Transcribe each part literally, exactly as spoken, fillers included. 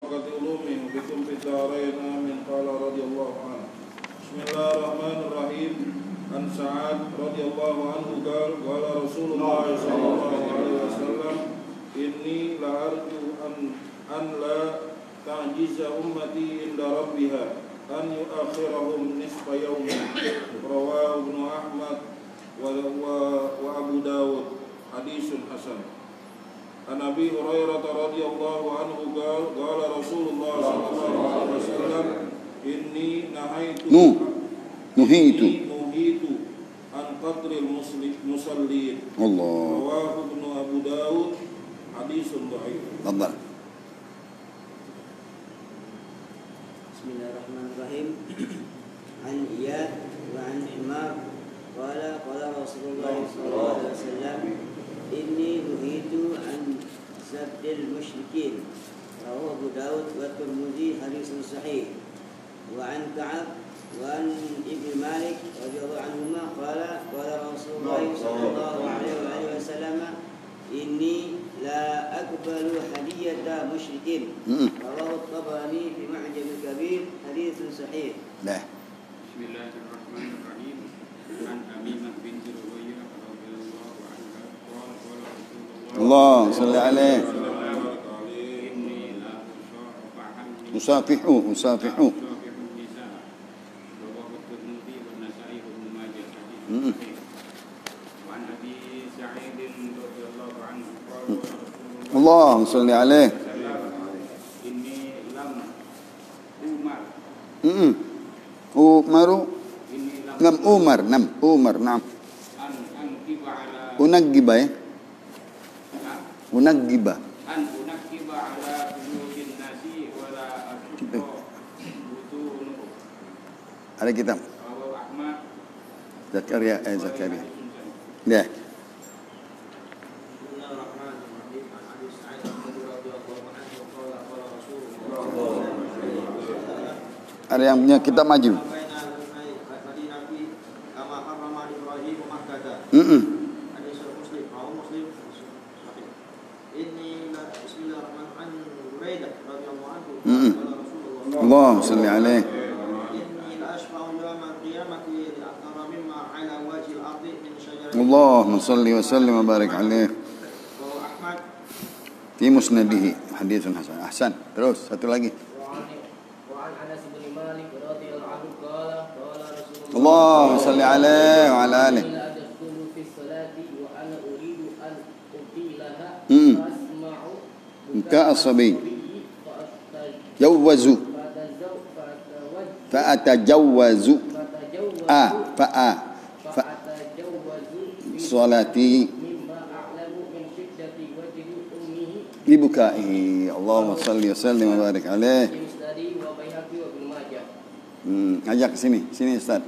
ulumi bikum fid darain amin. Qala radhiyallahu anhu. Bismillahirrahmanirrahim. An Sa'ad radhiyallahu anhu qala qala Rasulullah sallallahu alaihi wasallam inni la arju an an la ta'jiza ummati inda rabbiha an yu'akhirahum nisfa yawmin. Rawahu Ibnu Ahmad wa wa Abu Dawud. Hadisun hasan. An Abi Hurairah radhiyallahu anhu qala qala Rasulullah sallallahu alaihi wasallam inni nahaitu Nu nuhitu nuhitu an qatril muslim musallin. Allah. Rawahu Ibnu Abu Dawud. Hadisun dhaif. Tafadhal. Bismillahirrahmanirrahim. An Iyad wa an Himar qala qala Rasulullah sallallahu alaihi wasallam inni nuhitu an sabdil musyrikin. Rawahu Abu Dawud wa Tirmidzi. Hadisun sahih. Wa an Ka'ab wa an Ibnu Malik radhiyallahu anhuma qala qala Rasulullah sallallahu alaihi wasallam inni la aqbalu hadiyata musyrikin. Rawahu At-Tabarani fi Mu'jam al-Kabir. Haditsun sahih. Dah. Bismillahirrahmanirrahim. An Aminah binti Rubaiyah radhiyallahu anha qala qala Rasulullah Allah salli alaihi. inni la usafihu Usafihu usafihu. Rawahu At-Tirmidzi wa Nasa'i wa Ibnu Majah. Mm. Wa an Abi Sa'id radhiyallahu anhu qala Rasulullah Allah salli alaihi. inni lam umar Mm. Umaru inni lam nam Umar nam Umar nam an ankiba ala unaggiba ya unaggiba an unakiba ala qulubil nasi wala ashqa butunuhum. ada kitab Rawahu Ahmad. Zakaria eh Zakaria dah. Bismillahirrahmanirrahim. An Abi Sa'id radhiyallahu anhu qala qala Rasulullah Ada yang punya kitab maju. kama harrama Ibrahim Makkah. Mm. Hadis Muslim, rawi Muslim sahih. Inni la bismillahirrahmanirrahim. Buraidah radhiyallahu anhu Mm. qala Rasulullah Allah salli alaihi. inni la ashfa'u yawm al-qiyamati li akthara mimma 'ala wajhi al-ardi min shajaratin. Allahumma salli wa sallim wa barik alaihi. Rawahu Ahmad. Fi musnadihi haditsun hasan. Ahsan. Terus satu lagi. وعن أنس بن مالك رضي الله عنه قال قال رسول الله Allahumma salli alaihi wa ala alihi. لا أدخل في الصلاة وأنا أريد أن أطيلها Mm. فأسمع Buka as-sabi. فأتجوز Jawwazu fa'atajawwazu ah fa'a fa فأتجوز salati مما أعلم من شدة وجه أمه libukai. Allahumma salli wa sallim wa barik alaihi. في مسنده وبيهقي وابن ماجه. Hmm, ajak ke sini. Sini Ustaz.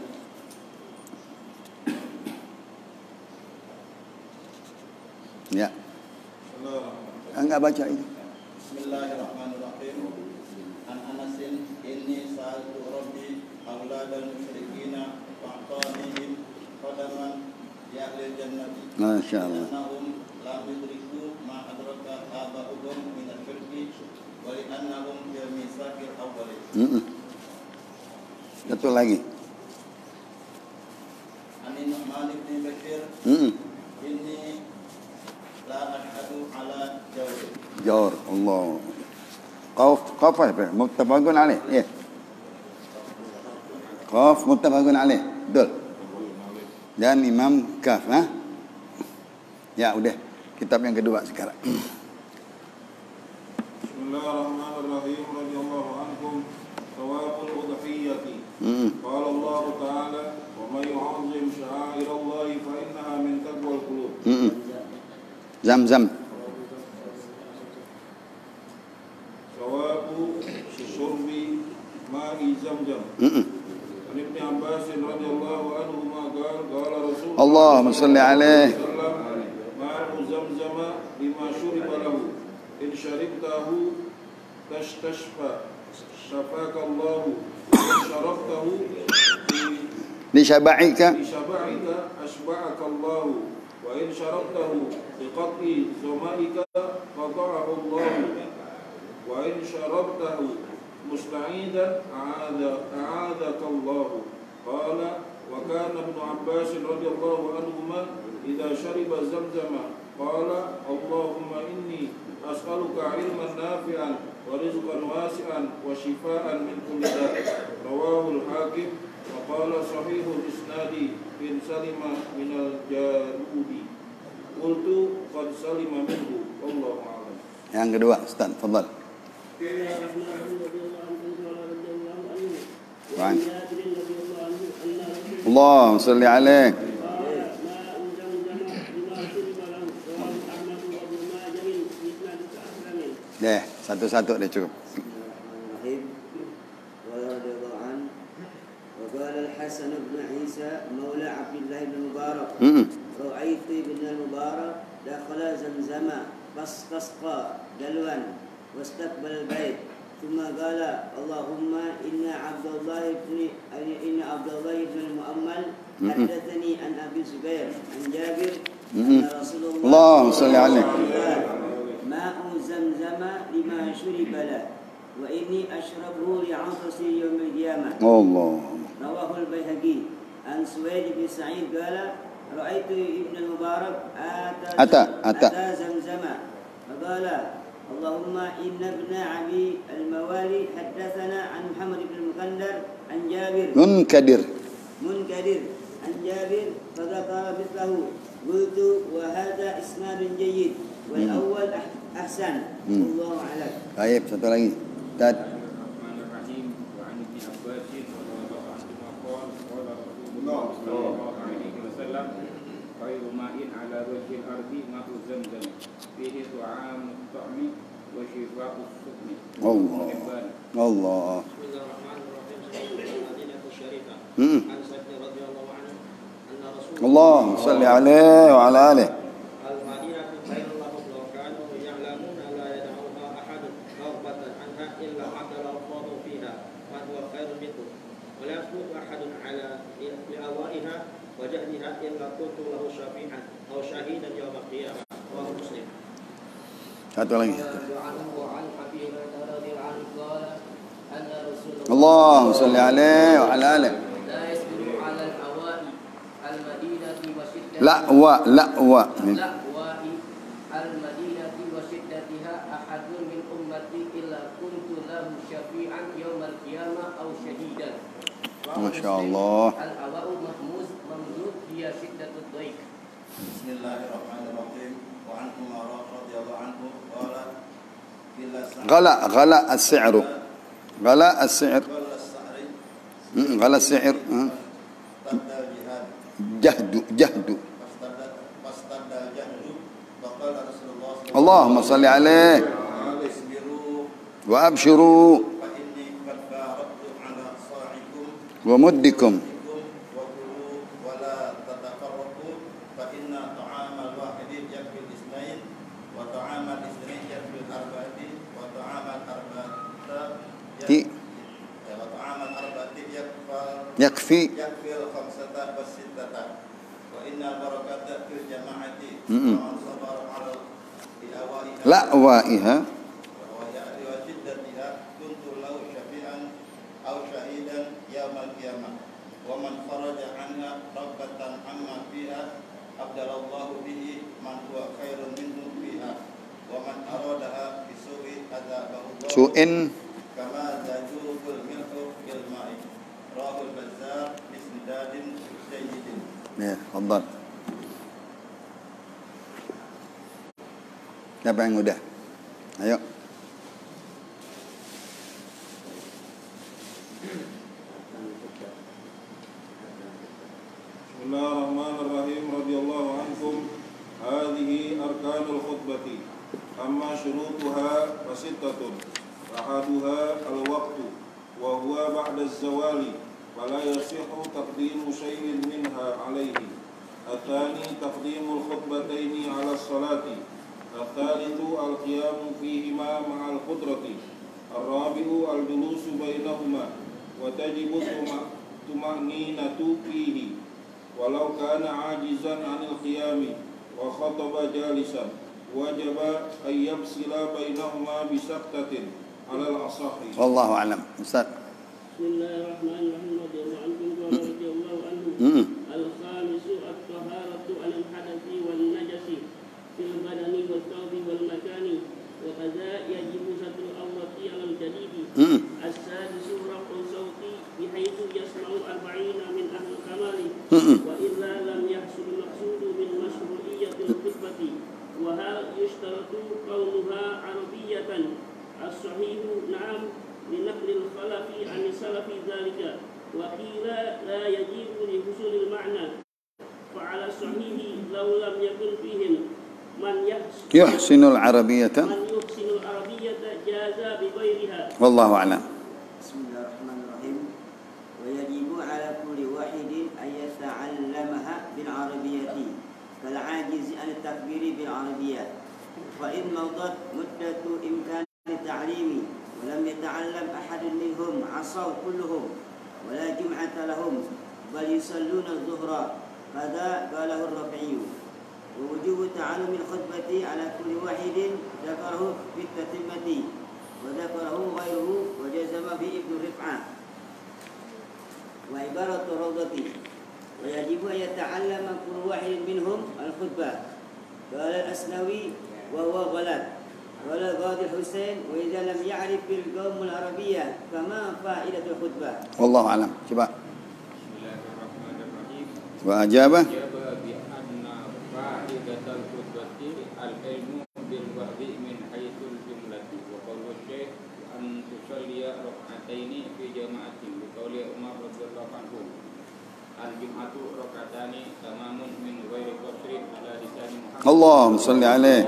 Ya. Enggak baca ini. Bismillahirrahmanirrahim. An Anasin inni sa'altu rabbi auladal musyrikina fa'tanihim qadaman ya ahlil jannati. Masya Allah. Annahum lam yudriku ma adraka aba'uhum min al-firqi wa li'annahum fi misaqil awwalin. Mm-mm. Satu lagi. Anin Nu'man bin Bashir Mm-mm. inni la ashhadu ala jawri. Jawr Allah. Qaf qaf apa? Muttafaqun alaih. Ya. Qaf muttafaqun alaih. Betul. Dan Imam Kaf, ha? Ya, udah. Kitab yang kedua sekarang. Bismillahirrahmanirrahim. Radhiyallahu anhum. Thawabul udhiyati. Mm. Qala Allah Ta'ala wa may yu'azzim sya'airallahi fa innaha min taqwal qulub. Mm. Zam-zam. Thawabu syurbi ma'i zamzam. Mm. An Ibnu Abbas radhiyallahu anhu ma qala qala Rasulullah Allahumma salli alaihi. ma'u zamzama lima syuriba lahu in syaribtahu tashtashfa syafaka Allah in syarabtahu Li syabaika. bi syaba'ika asba'aka Allah wa in syarabtahu bi qat'i zamaika qata'ahu Allah وإن شربته مستعيدا أعاذك الله. قال وكان ابن عباس رضي الله عنهما إذا شرب زمزم قال اللهم إني أسألك علما نافعا ورزقا واسعا وشفاء من كل داء. رواه الحاكم وقال صحيح الإسناد إن سلم من الجارود قلت قد سلم منه والله أعلم. Yang kedua, Ustaz, fadhal. Allahumma salli alaihi. Deh, satu-satu deh cukup. وقال الحسن بن عيسى مولى عبد الله بن المبارك رأيت ابن المبارك دخل زمزم فاستسقى دلوا واستقبل البيت ثم قال اللهم إن عبد الله بن إن عبد الله بن المؤمل حدثني عن أبي زبير عن جابر أن رسول الله اللهم صل عليه ماء زمزم لما شرب له وإني أشربه لعطشي يوم القيامة. الله. رواه البيهقي عن سويد بن سعيد قال رأيت ابن المبارك أتى أتى أتى, أتى زمزم فقال اللهم إن ابن أبي الموالي حدثنا عن محمد بن المكندر عن جابر منكدر منكدر عن جابر فذكر مثله قلت وهذا إسناد جيد والأول أحسن والله أعلم. Baik, satu lagi. Tad. Bismillahirrahmanirrahim. Wa 'an Ibnu Abbas radhiyallahu anhu qala qala Rasulullah sallallahu alaihi wasallam khairu ma'in 'ala wajhil ardi ma'u zamzam fihi tu'amu ta'mi wa shifa'u sukmi. Allah. Allah. Bismillahirrahmanirrahim. Al-Madinah Syarifah. Hmm. An Sa'id radhiyallahu anhu anna Rasulullah Allahumma salli alaihi wa ala alihi. Al-Madinah khairul lahum law kanu ya'lamuna la yad'uha ahadun raghbatan anha illa adala Allahu fiha wa huwa khairun minhu wa la yasbutu ahadun ala li'awaiha wa jahliha illa kuntu lahu syafi'an aw shahidan yawm al-qiyamah. Rawahu Muslim. Satu lagi. Allahumma salli alaihi wa ala alihi. La wa la wa. المدينة وشدتها أحد من أمتي إلا كنت له شفيعا يوم القيامة أو شهيدا. ما شاء الله. الهواء مهموز ممدود هي شدة الضيق. Bismillahirrahmanirrahim. Wa 'an Umar radhiyallahu anhu qala غلا غلا السعر غلا السعر غلا السعر جهد جهد اللهم صل عليه وأبشروا ومدكم يكفي لأوائها ومن فرج عنها رغبة عما فيها أبدل الله به من هو خير منه فيها ومن أرادها بسوء أذابه الله سوء كما تجوز الملح بالماء. رواه البزار بإسناد جيد. Ya, tafadhal. Siapa yang udah? Ayo. Bismillahirrahmanirrahim. Radhiyallahu ankum. Hadhihi arkanul khutbati. Amma syurutuha fasittatun. Ahaduha al-waqtu wa huwa ba'da az-zawali. فلا يصح تقديم شيء منها عليه. الثاني تقديم الخطبتين على الصلاة. الثالث القيام فيهما مع القدرة. الرابع الجلوس بينهما وتجب الطمأنينة فيه ولو كان عاجزا عن القيام وخطب جالسا. wajaba ay yafsila bainahuma bi sabtatin ala al-asahi. Wallahu a'lam. Ustaz. Bismillahirrahmanirrahim. Radhiyallahu anhu. Mm. Al-khamisu at-taharatu 'anil hadathi wan najasi fil badani wal thawbi wal makani wa kadza yajibu satrul awrati 'alal jadidi. Mm. As-sadisu raf'u sawti bihaitsu yasma'u arba'ina min ahli kamali Mm. wa illa lam yahsul maqsudu min mashru'iyyatil khutbati wa hal yushtaratu qawluha arabiyatan. As-sahihu na'am linaqlil khalafi 'an salafi dzalika wa qila la yajibu li husulil ma'na fa 'ala sahihi law lam yakun fihim man yuhsinul arabiyyata man yuhsinul arabiyyata jaza bi ghairiha. wallahu a'lam. Bismillahirrahmanirrahim. Wa yajibu 'ala kulli wahidin an yata'allamaha bil arabiyyati kal 'ajizi an at-takbiri bil arabiyyah fa in madat muddatu imkan ta'limi wa lam yata'allam ahadun minhum 'asaw kulluhum wa la jum'ata lahum bal yusalluna adh-dhuhra qada qalahu ar-rafi'i wa wujubu ta'allumi al-khutbati 'ala kulli wahidin dzakarahu fi at-tatimmati wa dzakarahu ghayruhu wa jazama bi Ibnu Rif'ah wa ibaratu rawdati wa yajibu an yata'allama kullu wahidin minhum al-khutbah qala al-Asnawi wa huwa ghalat wala Qadhi Husain wa idza lam ya'rif bil qaum al arabiyyah kama fa'idatul khutbah. Wallahu a'lam. Coba. Bismillahirrahmanirrahim. Wa ajaba Jaba bi anna fa'idatul khutbati al-ilmu bil wa'di min haitsul jumlati wa qawlu syekh an tusalliya rak'ataini fi jama'atin bi qawli Umar radhiyallahu anhu al-jum'atu rak'atani tamamun min ghairi qasrin ala lisani Muhammad. Allahumma shalli alaihi.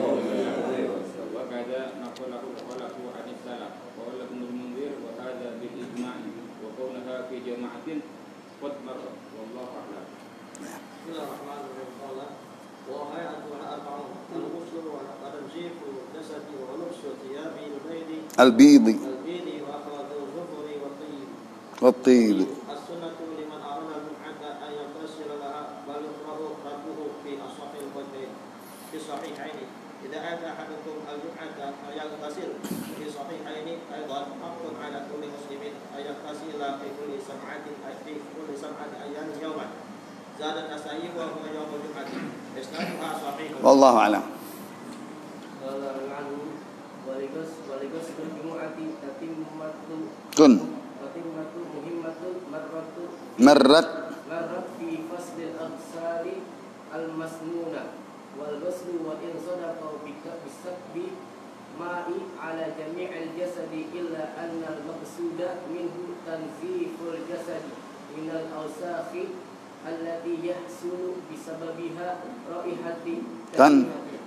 Bismillahirrahmanirrahim. Wahai antuman arba'un al-ghusl wa tanzifu jasadi wa lubsu thiyabi al-baydi Al-bidi al-bidi wa akhdhu dhufri wa tayyib wa at-tib. as-sunnatu liman arada al-jum'ata an yaghtasila laha bal yukrahu rabbuhu fi as-sahih al-bayn fi sahihaini idza ata ahadukum al-jum'ata fa yaghtasil fi sahihaini aidan haqqun 'ala kulli muslimin ay yaghtasila fi kulli sab'atin fi kulli sab'ati ayyamin yawman. Zadat Nasai wa huwa yawmul jum'ati. Isnaduha sahih. Wallahu a'lam. Qala anhu waligus waligus jumu'ati tatimmatu Kun tatimmatu muhimmatun marratu marrat marrat fi fasl al-aqsari al-masnuna wal ghusl wa in sadaqa bika bisabbi ma'i ala jami' al-jasadi illa anna al-maqsuda minhu tanziful jasadi min al-awsakhi allati yahsulu bisababiha raihati Tan.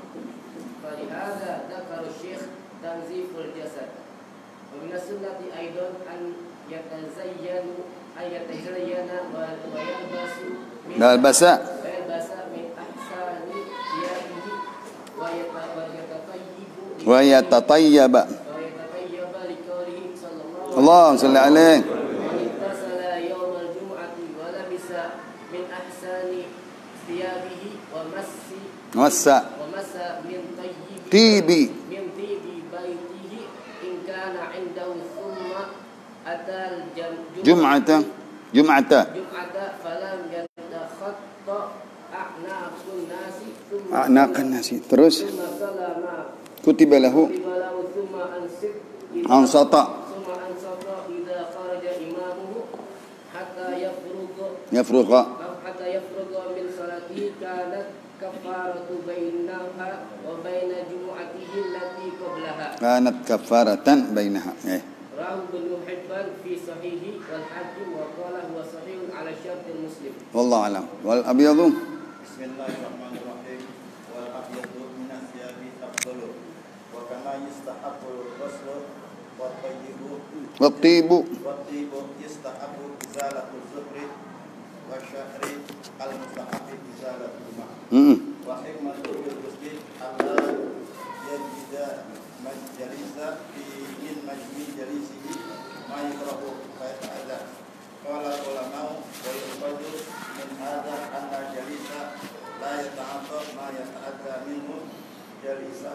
falihada dzakara syekh tanziful jasad wa min sunnati aidan an yatazayyanu ay yatazayyana wa yalbasu min Dalbasa wa yalbasa min ahsani thiyabihi wa yatatayyibu wa yatatayyaba. wa yatatayyaba liqaulihi sallallahu Allahumma shalli alaihi. ittasala yawmal jumu'ati wa labisa min ahsani thiyabihi wa massi Massa wa massa min tayyibi tibi min tibi baitihi in kana 'indahu thumma atal jum'ata jum'ata jum'ata falam yatakhatta a'naqun nasi thumma a'naqan nasi. Terus thumma salama kutiba lahu walau thumma ansib ansata thumma ansata idza kharaja imamuhu hatta yafruqa yafruqa hatta yafruqa min salatihi kanat kafaratu bainaha wa baina jumu'atihi allati qablaha. kanat kafaratan bainaha. Eh. Rahu bin Hibban fi sahihi wal hakim wa qala huwa sahihun ala syartil muslim. Wallahu a'lam. Wal abyadu Bismillahirrahmanirrahim. Wal abyadu min as-siyabi afdalu wa kama yustahabbu ghuslu wa tayyibu wa tibu wa tayyibu yustahabbu izalatul zuhri wa syahri al-mustahabbi izalatul ma' mm wa hikmatul ghusli alla yajida majlisa fi min majmi jalisihi ma yakrahu fa yata'adha. Qala ulama'u wa yuqadu min hadha anna jalisa la yata'atta ma yata'adha minhu jalisa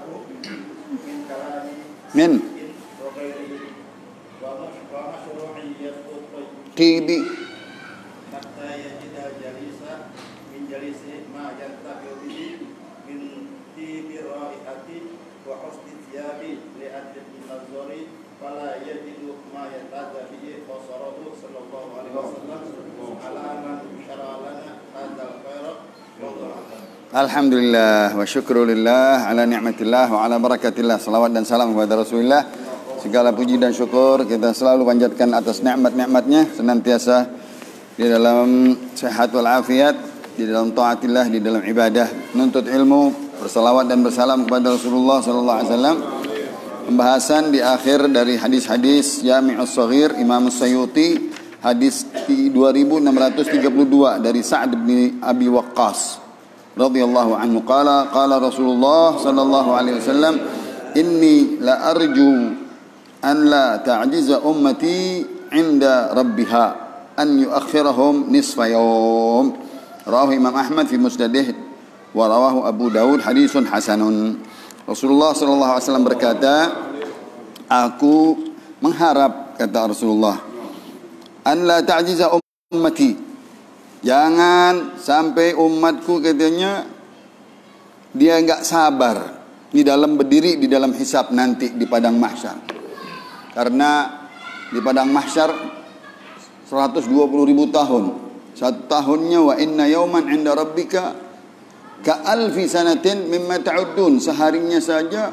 min qidi hatta yajida jalisa min jalisi ma yantafi'u bihi min tibi raihati wa husni thiyabi li adli nazari fala yajidu ma yataza bihi basarahu sallallahu alaihi wasallam ala man syara lana hadzal khaira wa Alhamdulillah wa syukrulillah ala ni'matillah wa ala barakatillah. Salawat dan salam kepada Rasulullah. Segala puji dan syukur kita selalu panjatkan atas nikmat-nikmatnya, senantiasa di dalam sehat wal afiat, di dalam taatillah, di dalam ibadah, menuntut ilmu, bersalawat dan bersalam kepada Rasulullah sallallahu alaihi wasallam. Pembahasan di akhir dari hadis-hadis Jami'us Shaghir Imam Suyuti, hadis dua ribu enam ratus tiga puluh dua dari Sa'd bin Abi Waqqas radhiyallahu anhu qala qala Rasulullah sallallahu alaihi wasallam inni la arju an la ta'jiza ummati 'inda rabbiha an yuakhirahum nisfa yawm. Rawahu Imam Ahmad fi Musnadih wa rawahu Abu Daud hadisun hasanun. Rasulullah sallallahu alaihi wasallam berkata, aku mengharap, kata Rasulullah, an la ta'jiza ummati, jangan sampai umatku, katanya, dia enggak sabar di dalam berdiri di dalam hisab nanti di padang mahsyar. Karena di padang mahsyar seratus dua puluh ribu tahun. Satu tahunnya wa inna yawman 'inda rabbika ka alfi sanatin mimma ta'uddun. Seharinya saja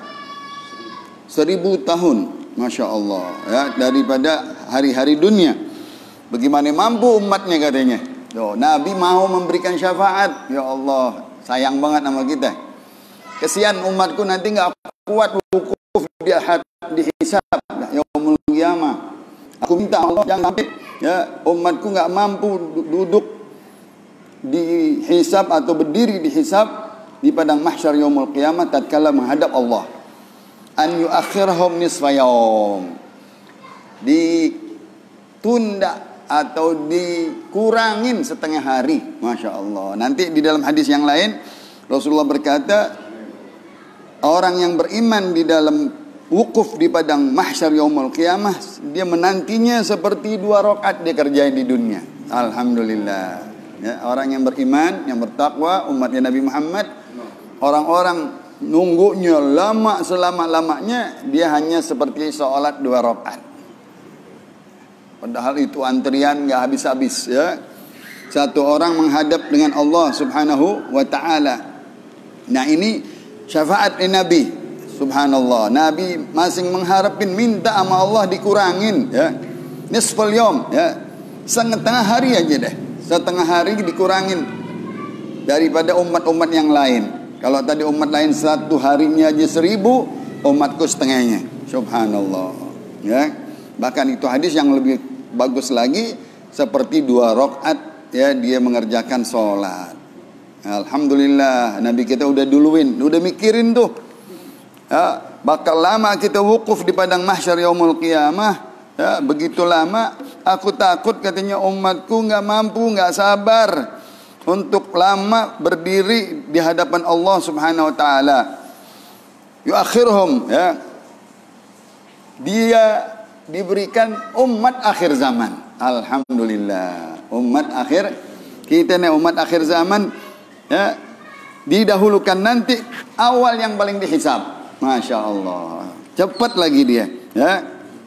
seribu tahun. Masya Allah, ya, daripada hari-hari dunia. Bagaimana mampu umatnya, katanya. Tuh, Nabi mau memberikan syafaat. Ya Allah, sayang banget sama kita. Kesian umatku nanti nggak kuat wukuf di ahad di hisab yaumul qiyamah. Aku minta Allah jangan sampai ya umatku nggak mampu duduk di hisab atau berdiri di hisab di padang mahsyar yaumul qiyamah tatkala menghadap Allah. An yuakhirhum nisfa yaum. Ditunda atau dikurangin setengah hari. Masya Allah. Nanti di dalam hadis yang lain Rasulullah berkata, orang yang beriman di dalam wukuf di padang mahsyar yaumul qiyamah, dia menantinya seperti dua rakaat dia kerjain di dunia. Alhamdulillah, ya, orang yang beriman, yang bertakwa, umatnya Nabi Muhammad, orang-orang nunggunya lama selama-lamanya, dia hanya seperti sholat dua rakaat. Padahal itu antrian nggak habis-habis, ya. Satu orang menghadap dengan Allah Subhanahu wa taala. Nah, ini syafaat Nabi. Subhanallah. Nabi masing mengharapin, minta sama Allah dikurangin, ya. Nisful yom, ya. Setengah hari aja deh. Setengah hari dikurangin daripada umat-umat yang lain. Kalau tadi umat lain satu harinya aja seribu, umatku setengahnya. Subhanallah, ya. Bahkan itu hadis yang lebih bagus lagi, seperti dua rakaat, ya, dia mengerjakan sholat. Alhamdulillah, Nabi kita udah duluin, udah mikirin tuh, ya, bakal lama kita wukuf di padang mahsyar yaumul qiyamah, ya, begitu lama. Aku takut, katanya, umatku nggak mampu, nggak sabar untuk lama berdiri di hadapan Allah Subhanahu wa taala. Yuakhirhum, ya, dia diberikan umat akhir zaman. Alhamdulillah, umat akhir kita nih, umat akhir zaman, ya, didahulukan nanti awal yang paling dihisab. Masya Allah, cepat lagi dia, ya,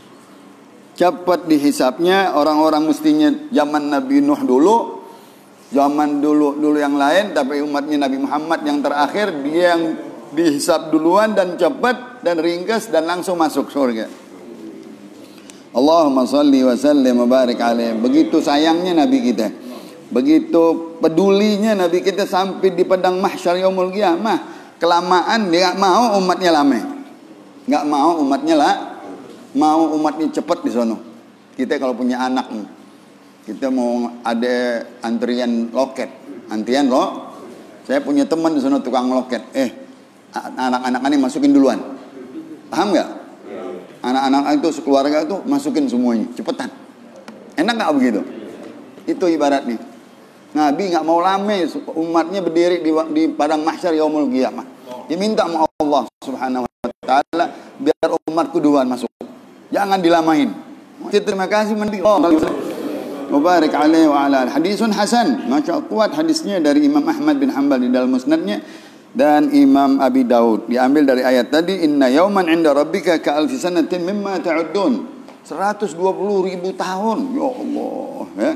cepat dihisabnya. Orang-orang mestinya zaman Nabi Nuh dulu, zaman dulu dulu yang lain, tapi umatnya Nabi Muhammad yang terakhir, dia yang dihisab duluan dan cepat dan ringkas dan langsung masuk surga. Allahumma salli wa sallim wa barik alaih. Begitu sayangnya Nabi kita, begitu pedulinya Nabi kita sampai di padang mahsyar yaumul qiyamah. Kelamaan dia nggak mau umatnya lama, nggak mau umatnya lah, mau umatnya cepat di sono. Kita kalau punya anak, kita mau ada antrian loket, antrian lo. Saya punya teman di sono tukang loket. Eh, anak-anak ini masukin duluan, paham nggak? Anak-anak itu sekeluarga itu masukin semuanya, cepetan. Enak nggak begitu? Itu ibaratnya. Nabi nggak mau lama umatnya berdiri di, di padang mahsyar yaumul qiyamah. Dia minta sama Allah Subhanahu wa taala biar umat umatku duluan masuk. Jangan dilamain. Terima kasih mandi. Oh, mubarak alaihi wa ala. Hadisun hasan. Masya Allah, kuat hadisnya dari Imam Ahmad bin Hanbal di dalam musnadnya dan Imam Abi Daud. Diambil dari ayat tadi, inna yauman 'inda rabbika ka alfi sanatin mimma ta'uddun. seratus dua puluh ribu tahun. Ya Allah, ya.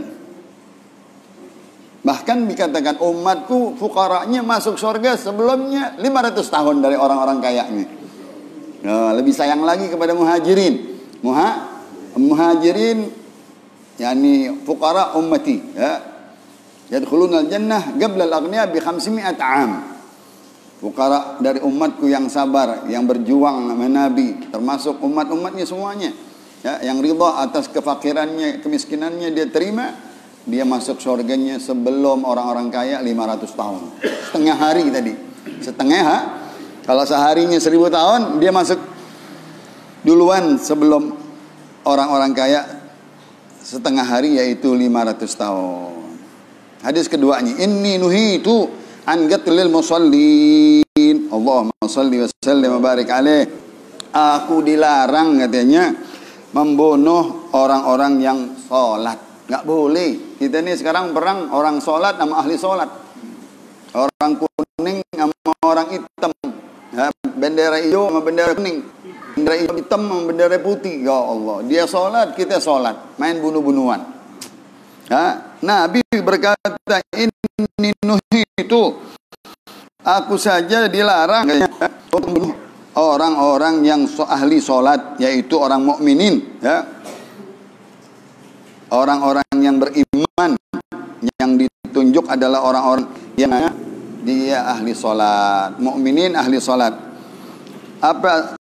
Bahkan dikatakan umatku fukaranya masuk surga sebelumnya lima ratus tahun dari orang-orang kayanya. Nah, lebih sayang lagi kepada muhajirin. Muha, muhajirin yakni fuqara ummati, ya. Yadkhuluna al-jannah qabla al-aghniya bi khamsimi'at 'am. Fuqara dari umatku yang sabar, yang berjuang sama Nabi, termasuk umat-umatnya semuanya. Ya, yang ridha atas kefakirannya, kemiskinannya dia terima. Dia masuk surganya sebelum orang-orang kaya lima ratus tahun. Setengah hari tadi. Setengah, ha? Kalau seharinya seribu tahun, dia masuk duluan sebelum orang-orang kaya setengah hari, yaitu lima ratus tahun. Hadis keduanya, inni nuhitu an qatlil musallin. Allahumma shalli wa sallim wa barik alaih. Aku dilarang katanya membunuh orang-orang yang sholat. Nggak boleh. Kita ini sekarang perang orang sholat sama ahli sholat. Orang kuning sama orang hitam. Ya, bendera hijau sama bendera kuning. Bendera hitam sama bendera putih. Ya Allah. Dia sholat, kita sholat. Main bunuh-bunuhan. Ya, Nabi berkata, ini nuhitu. Aku saja dilarang untuk membunuh orang-orang yang ahli sholat, yaitu orang mukminin. Ya. Orang-orang yang beriman, yang ditunjuk adalah orang-orang yang dia ahli sholat, mukminin ahli sholat. Apa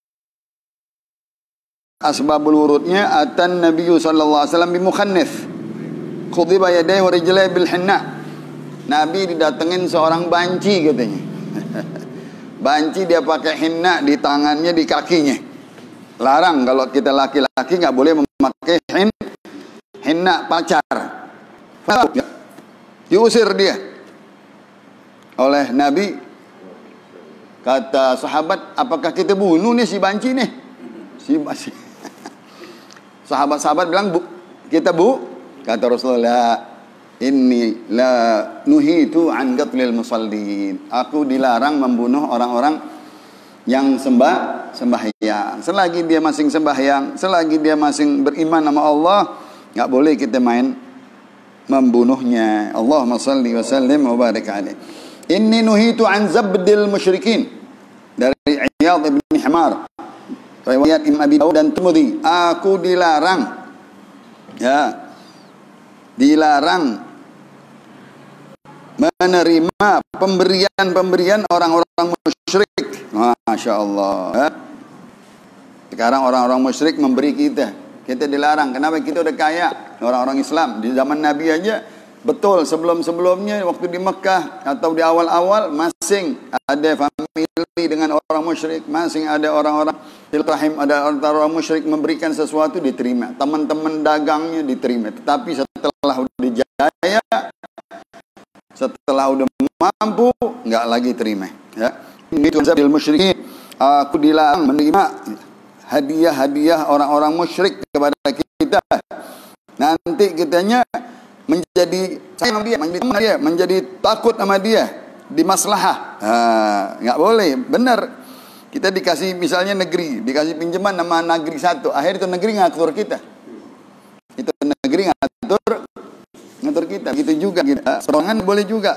asbabul wurudnya? Atan Nabi sallallahu alaihi wasallam bimukhannith khudiba yadayhi wa rijlaihi bil hinna. Nabi didatengin seorang banci katanya. Banci dia pakai hinna di tangannya, di kakinya. Larang kalau kita laki-laki nggak boleh memakai hin hinna pacar. Diusir dia oleh Nabi. Kata sahabat, apakah kita bunuh nih si banci nih? Si banci. Sahabat-sahabat bilang, bu, kita bu. Kata Rasulullah, inni la nuhitu an qatlil musallin. Aku dilarang membunuh orang-orang yang sembah sembahyang. Selagi dia masing sembahyang, selagi dia masing beriman sama Allah, nggak boleh kita main membunuhnya. Allahumma salli wa sallim wa barik alaih. Inni nuhitu an zabdil musyrikin. Dari Iyad ibn Himar, riwayat Imam Abi Daud dan Tirmidzi. Aku dilarang, ya, dilarang menerima pemberian-pemberian orang-orang musyrik. Masya Allah, ya. Sekarang orang-orang musyrik memberi kita, kita dilarang. Kenapa? Kita udah kaya. Orang-orang Islam di zaman Nabi aja, betul sebelum-sebelumnya waktu di Mekah atau di awal-awal masing ada famili dengan orang musyrik, masing ada orang-orang silaturahim, ada orang-orang musyrik memberikan sesuatu diterima, teman-teman dagangnya diterima. Tetapi setelah udah jaya, setelah udah mampu, nggak lagi terima. Ya, ini zabil musyrikin. Aku dilarang menerima hadiah-hadiah orang-orang musyrik kepada kita. Nanti kitanya menjadi sayang sama dia, menjadi teman dia, menjadi takut sama dia, di maslahah. Nggak boleh, benar. Kita dikasih misalnya negeri, dikasih pinjaman sama negeri satu, akhir itu negeri ngatur kita. Itu negeri ngatur ngatur kita. Gitu juga kita. Serangan boleh juga.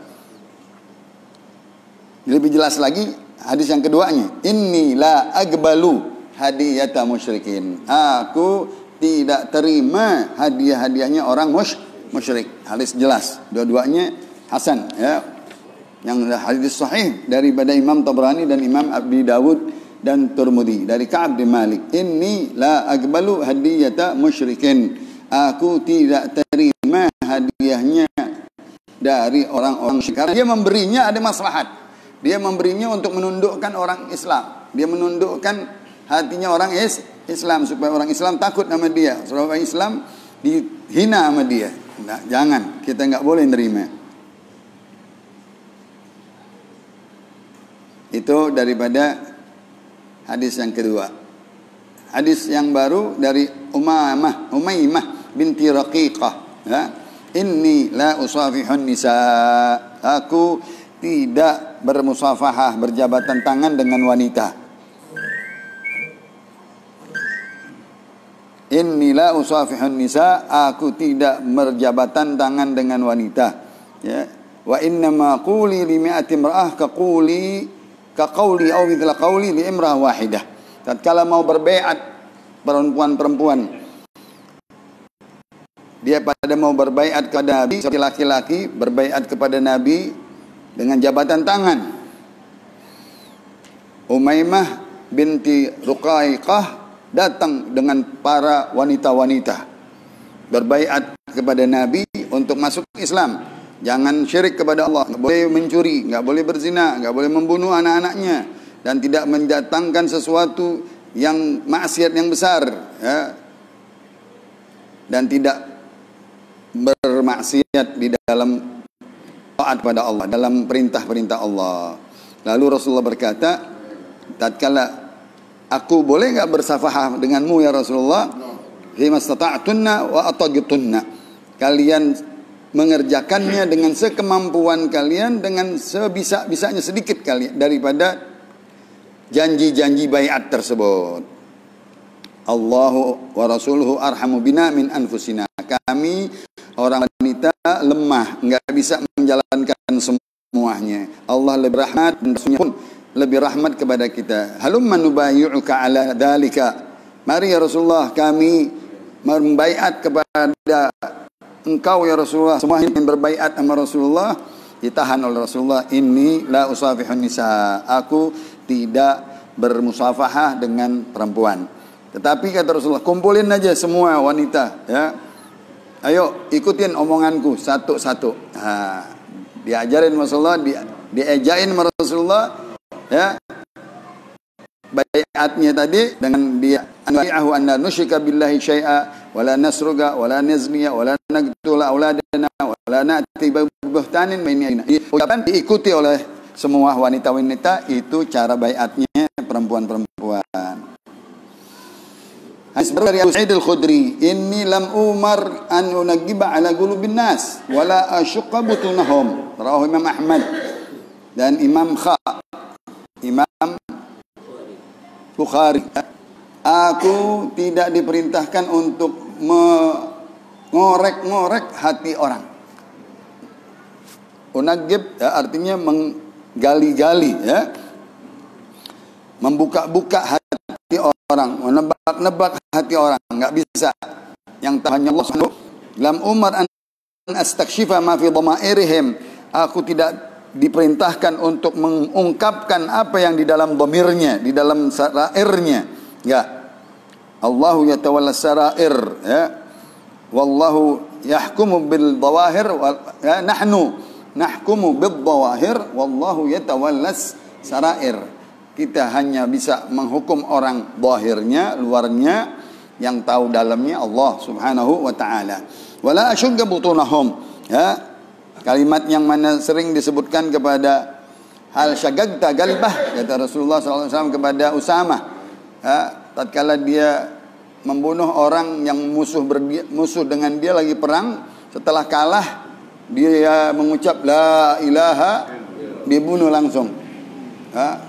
Lebih jelas lagi hadis yang keduanya. Inni la agbalu hadiyata musyrikin. Aku tidak terima hadiah-hadiahnya orang musyrik. musyrik. Hadis jelas, dua-duanya hasan, ya. Yang hadis sahih daripada Imam Tabrani dan Imam Abi Dawud dan Tirmidzi dari Ka'ab bin Malik. Inni la aqbalu hadiyata musyrikin. Aku tidak terima hadiahnya dari orang-orang musyrik. Karena dia memberinya ada maslahat. Dia memberinya untuk menundukkan orang Islam. Dia menundukkan hatinya orang Islam supaya orang Islam takut sama dia, supaya orang Islam dihina sama dia. Nah, jangan, kita nggak boleh nerima. Itu daripada hadis yang kedua. hadis yang baru dari Umamah, Umaymah binti Raqiqah, ya. Inni la usafihun nisa. Aku tidak bermusafahah, berjabatan tangan dengan wanita. Inni la usafihun nisa. Aku tidak berjabatan tangan dengan wanita. Ya. Wa inna ma quli li mi'ati imra'ah ka quli ka qawli aw mithla qawli li imra'ah wahidah. Tatkala mau berbaiat perempuan-perempuan, dia pada mau berbaiat kepada Nabi, seperti laki-laki berbaiat kepada Nabi dengan jabatan tangan. Umaymah binti Ruqaiqah datang dengan para wanita-wanita berbaiat kepada Nabi untuk masuk Islam. Jangan syirik kepada Allah, nggak boleh mencuri, nggak boleh berzina, nggak boleh membunuh anak-anaknya, dan tidak mendatangkan sesuatu yang maksiat yang besar, ya. Dan tidak bermaksiat di dalam taat pada Allah, dalam perintah-perintah Allah. Lalu Rasulullah berkata, tatkala aku boleh enggak bersafahah denganmu ya Rasulullah? Fima stata'tunna wa atagitunna. Kalian mengerjakannya dengan sekemampuan kalian, dengan sebisa-bisanya sedikit kalian daripada janji-janji baiat tersebut. Allahu wa rasuluhu arhamu bina min anfusina. Kami orang wanita lemah, enggak bisa menjalankan semuanya. Allah lebih rahmat dan Rasulnya pun lebih rahmat kepada kita. Halumma nubayyu'uka ala dalika. Mari ya Rasulullah, kami membaiat kepada engkau ya Rasulullah. Semua yang berbaiat sama Rasulullah ditahan oleh Rasulullah. Inni la usafihun nisa. Aku tidak bermusafahah dengan perempuan. Tetapi kata Rasulullah, kumpulin aja semua wanita, ya. Ayo ikutin omonganku satu-satu. Nah, diajarin Rasulullah, di, diejain Rasulullah, ya. Baiatnya tadi dengan dia anwa'ahu anna nusyrika billahi syai'a wala nasruga wala nazniya wala naqtula auladana wala na'ti buhtanin min. Ucapan diikuti oleh semua wanita-wanita, itu cara baiatnya perempuan-perempuan. Hadis dari Abu Sa'id Al-Khudri, inni lam umar an unaggiba ala qulubin nas wala ashqa butunahum. Rawahu Imam Ahmad dan Imam Kha, Imam Bukhari. Aku tidak diperintahkan untuk mengorek-ngorek hati orang. Unagib ya, artinya menggali-gali, ya. Membuka-buka hati orang, menebak-nebak hati orang, enggak bisa. Yang hanya Allah subhanahu. Lam umar an astakshifa ma fi dhamairihim. Aku tidak diperintahkan untuk mengungkapkan apa yang di dalam dhamirnya, di dalam sarairnya. Enggak. Allahu yatawalla sarair, ya. Wallahu yahkumu bil dhawahir, ya. Nahnu nahkumu bil dhawahir wallahu yatawallas sarair. Kita hanya bisa menghukum orang zahirnya, luarnya, yang tahu dalamnya Allah Subhanahu wa taala. Wala ashugga butunahum, ya. Kalimat yang mana sering disebutkan kepada hal syagagta galbah, kata Rasulullah sallallahu alaihi wasallam kepada Usamah, ya, tatkala dia membunuh orang yang musuh berdia, musuh dengan dia lagi perang, setelah kalah dia mengucap la ilaha, dibunuh langsung, ya.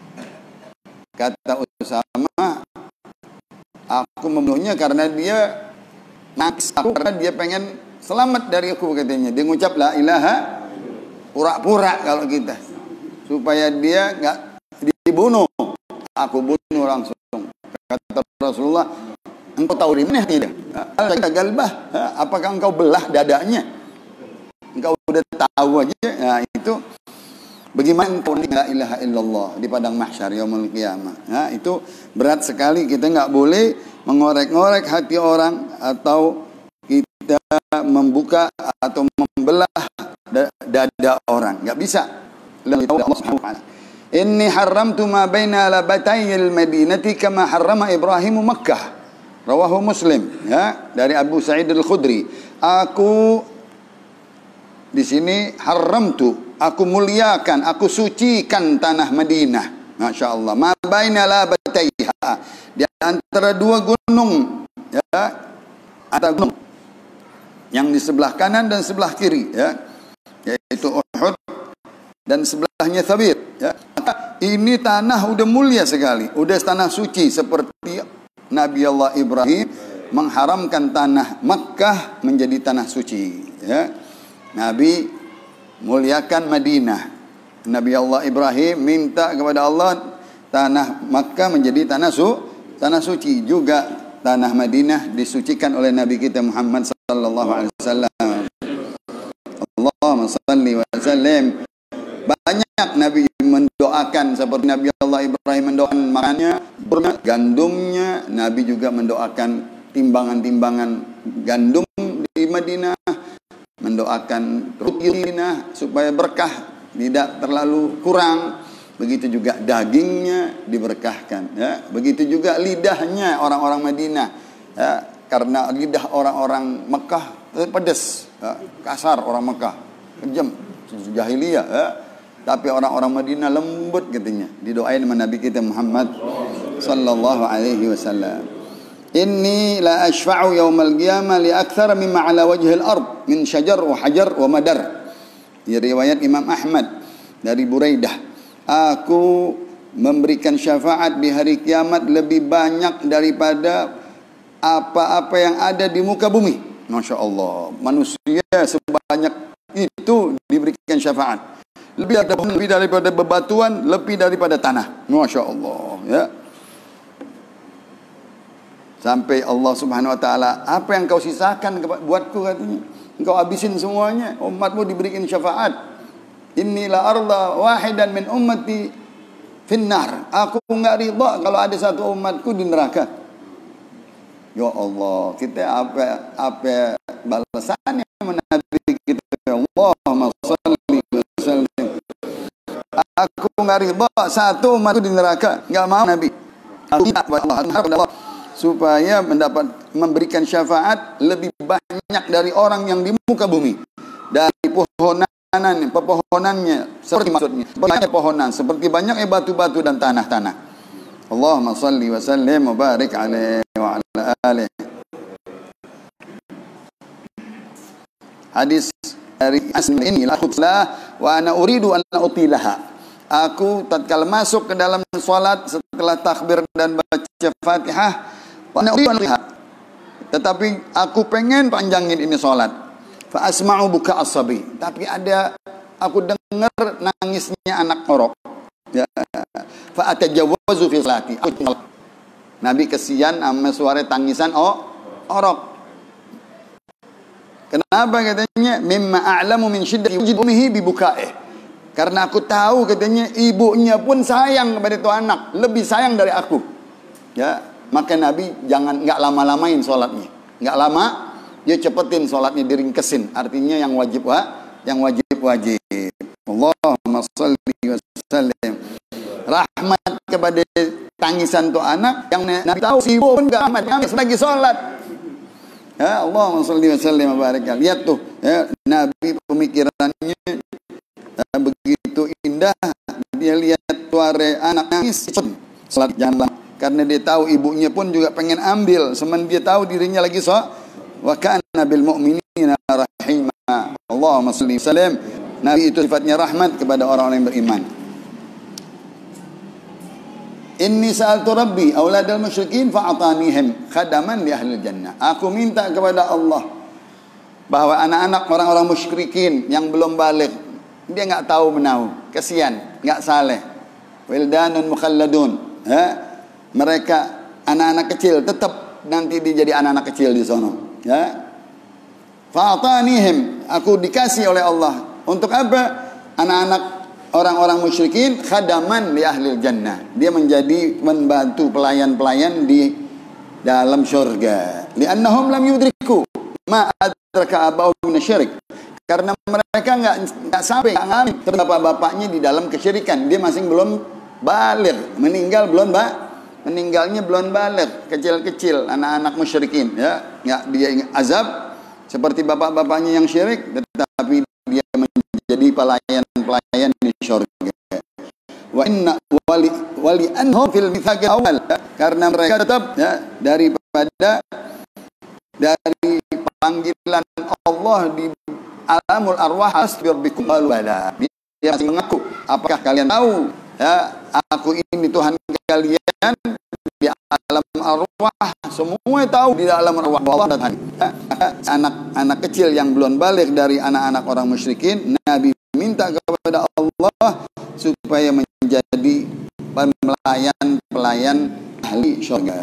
Kata Usamah, aku membunuhnya karena dia nangis aku, karena dia pengen selamat dari aku, katanya. Dia mengucap la ilaha pura-pura kalau kita, supaya dia enggak dibunuh. Aku bunuh langsung. Kata Rasulullah, engkau tahu di mana tidak? Al galbah, apakah engkau belah dadanya? Engkau udah tahu aja. Nah, itu bagaimana engkau la ilaha illallah di padang mahsyar yaumul qiyamah. Nah, itu berat sekali. Kita enggak boleh mengorek-ngorek hati orang, atau kita membuka atau membelah dada orang. Enggak bisa. Allah Subhanahu wa taala. Inni haramtu ma baina labatayil madinati kama harrama Ibrahim Makkah. Rawahu Muslim, ya, dari Abu Sa'id Al-Khudri. Aku di sini haramtu, aku muliakan, aku sucikan tanah Madinah. Masya Allah. Ma baina labatayil jabalataiha, di antara dua gunung, ya, antara gunung yang di sebelah kanan dan sebelah kiri, ya, yaitu Uhud dan sebelahnya Thabit, ya. Maka ini tanah udah mulia sekali, udah tanah suci, seperti Nabi Allah Ibrahim mengharamkan tanah Makkah menjadi tanah suci, ya. Nabi muliakan Madinah. Nabi Allah Ibrahim minta kepada Allah tanah Makkah menjadi tanah su tanah suci, juga tanah Madinah disucikan oleh Nabi kita Muhammad sallallahu alaihi wasallam. Allahumma shalli wa sallim. Banyak Nabi mendoakan, seperti Nabi Allah Ibrahim mendoakan makannya, gandumnya. Nabi juga mendoakan timbangan-timbangan gandum di Madinah, mendoakan rutinah supaya berkah, tidak terlalu kurang. Begitu juga dagingnya diberkahkan, ya. Begitu juga lidahnya orang-orang Madinah, ya. Karena lidah orang-orang Mekah pedas, ya. Kasar orang Mekah, kejam, jahiliyah, ya. Tapi orang-orang Madinah lembut katanya. Didoain sama Nabi kita Muhammad sallallahu alaihi wasallam. Inni la ashfa'u yaumal qiyamah li aktsara mimma ala wajhil ard min syajar wa hajar wa madar. Di riwayat Imam Ahmad dari Buraidah, aku memberikan syafaat di hari kiamat lebih banyak daripada apa-apa yang ada di muka bumi. Masya Allah, manusia sebanyak itu diberikan syafaat. Lebih ada lebih daripada bebatuan, lebih daripada tanah. Masya Allah, ya. Sampai Allah Subhanahu Wa Taala, apa yang kau sisakan buatku, katanya. Engkau habisin semuanya, umatmu diberikan syafaat. Inilah arda wahidan min ummati finnar. Aku enggak ridha kalau ada satu umatku di neraka. Ya Allah, kita apa apa balasannya Nabi kita? Allahumma shalli wa sallim. Aku enggak ridha satu umatku di neraka, enggak mau Nabi. Allah supaya mendapat memberikan syafaat lebih banyak dari orang yang di muka bumi, dari pohonan, pepohonannya, seperti maksudnya, banyak pohonan, seperti banyaknya batu-batu dan tanah-tanah. Allahumma salli wa sallim wa barik alaihi wa ala alihi. Hadis dari Asma ini, la khutlah wa ana uridu an utilaha. Aku tatkala masuk ke dalam salat setelah takbir dan baca Fatihah, tetapi aku pengen panjangin ini sholat. Fa asma'u buka asabi, tapi ada aku dengar nangisnya anak orok, ya. Fa atajawwazu fi salati. Nabi kesian sama suara tangisan oh orok. Kenapa katanya? Mimma a'lamu min syiddati ummihi bi bukaih. Karena aku tahu katanya ibunya pun sayang kepada itu anak, lebih sayang dari aku, ya. Maka Nabi jangan nggak lama-lamain sholatnya, nggak lama, dia cepetin sholatnya, diringkesin. Artinya yang wajib wa, yang wajib wajib. Allahumma shalli wa sallim. Rahmat kepada tangisan tuh anak yang Nabi tahu si ibu pun nggak amat, nangis lagi sholat. Ya Allahumma shalli wa sallim wa barik. Lihat tuh, ya, Nabi pemikirannya ya, begitu indah. Dia lihat suara anak nangis, sholat jangan lama. Karena dia tahu ibunya pun juga pengen ambil, semen dia tahu dirinya lagi so. Wa kana bil mu'minina rahima. Allahumma shalli wa sallim. Nabi itu sifatnya rahmat kepada orang-orang yang beriman. Inni sa'altu rabbi auladal musyrikin fa'atanihim khadaman li ahli jannah. Aku minta kepada Allah bahwa anak-anak orang-orang musyrikin yang belum balik, dia enggak tahu menahu, kesian, enggak saleh. Wildanun mukhalladun, ya. Mereka anak-anak kecil, tetap nanti dia jadi anak-anak kecil di sono, ya. Fa'atanihim, aku dikasih oleh Allah. Untuk apa? Anak-anak orang-orang musyrikin khadaman li ahli jannah. Dia menjadi membantu pelayan-pelayan di dalam syurga. Li'annahum lam yudriku ma adraka abahum minasyirik. Karena mereka enggak enggak sampai enggak ngalami bapak-bapaknya di dalam kesyirikan. Dia masih belum baligh, meninggal belum, Mbak. Meninggalnya belum balik, kecil-kecil, anak-anak musyrikin, ya. Enggak dia azab seperti bapak-bapaknya yang syirik, tetapi dia menjadi pelayan-pelayan di surga. Wa inna wali wali anhum fil mitsaqil awal, karena mereka tetap ya daripada dari panggilan Allah di alamul arwah, asbir bikum wala. Dia masih mengaku, apakah kalian tahu ya aku ini Tuhan kalian di alam arwah, semua tahu di alam arwah Allah dan ya, anak-anak kecil yang belum balik dari anak-anak orang musyrikin, Nabi minta kepada Allah supaya menjadi pelayan-pelayan ahli syurga.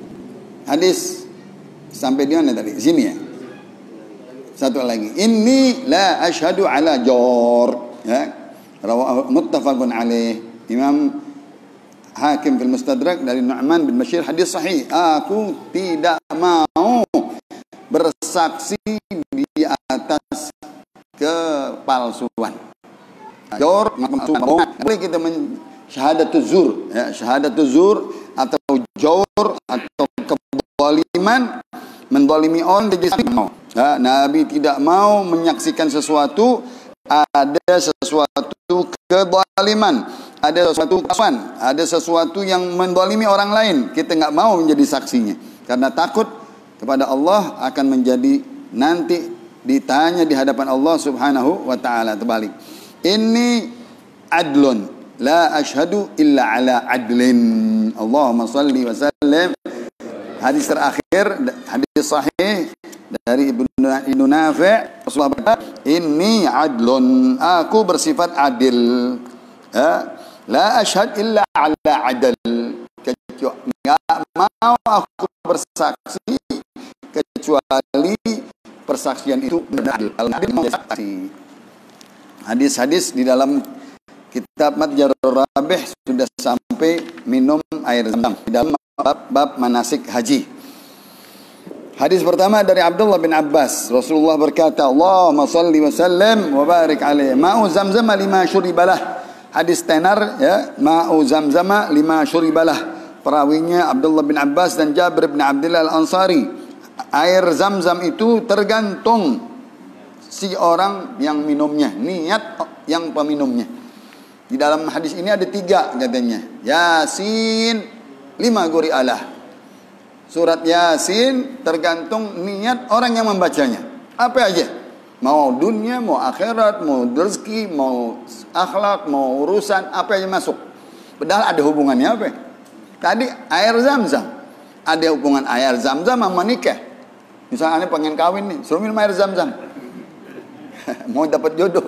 Hadis sampai di mana tadi? Sini ya. Satu lagi. Inni la asyhadu ala jor. Ya. Rawahu muttafaqun alaih. Imam Hakim fil Mustadrak dari Nu'man bin Bashir, hadis sahih. Aku tidak mau bersaksi di atas kepalsuan. Jor, boleh kita men syahadatuz zur, ya, syahadatuz zur atau jor atau kezaliman, menzalimi orang tidak mau. Ya, Nabi tidak mau menyaksikan sesuatu, ada sesuatu kezaliman, ada sesuatu kepalsuan, ada sesuatu yang menzalimi orang lain, kita nggak mau menjadi saksinya karena takut kepada Allah akan menjadi nanti ditanya di hadapan Allah Subhanahu wa taala terbalik. Ini adlun la asyhadu illa ala adlin. Allahumma salli wa sallim. Hadis terakhir, hadis sahih dari Ibnu Nafi', Rasulullah berkata, "Inni adlun, aku bersifat adil. Ya, la asyhad illa ala adl." Enggak mau aku bersaksi kecuali persaksian itu benar. Adil mau saksi. Hadis-hadis di dalam kitab Matjarur Rabih sudah sampai minum air zam-zam di dalam bab, bab manasik haji. Hadis pertama dari Abdullah bin Abbas, Rasulullah berkata, Allahumma salli wa sallim wa barik alaihi. Ma'u zamzam lima syuribalah. Hadis tenar ya, ma'u zamzam lima syuribalah. Perawinya Abdullah bin Abbas dan Jabir bin Abdullah al-Ansari. Air zam-zam itu tergantung si orang yang minumnya, niat yang peminumnya. Di dalam hadis ini ada tiga katanya. Yasin lima guri Allah. Surat Yasin tergantung niat orang yang membacanya. Apa aja? Mau dunia, mau akhirat, mau rezeki, mau akhlak, mau urusan, apa aja masuk. Padahal ada hubungannya apa? Tadi air zam-zam. Ada hubungan air zam-zam sama nikah. Misalnya pengen kawin nih, suruh minum air zam-zam. Mau dapat jodoh,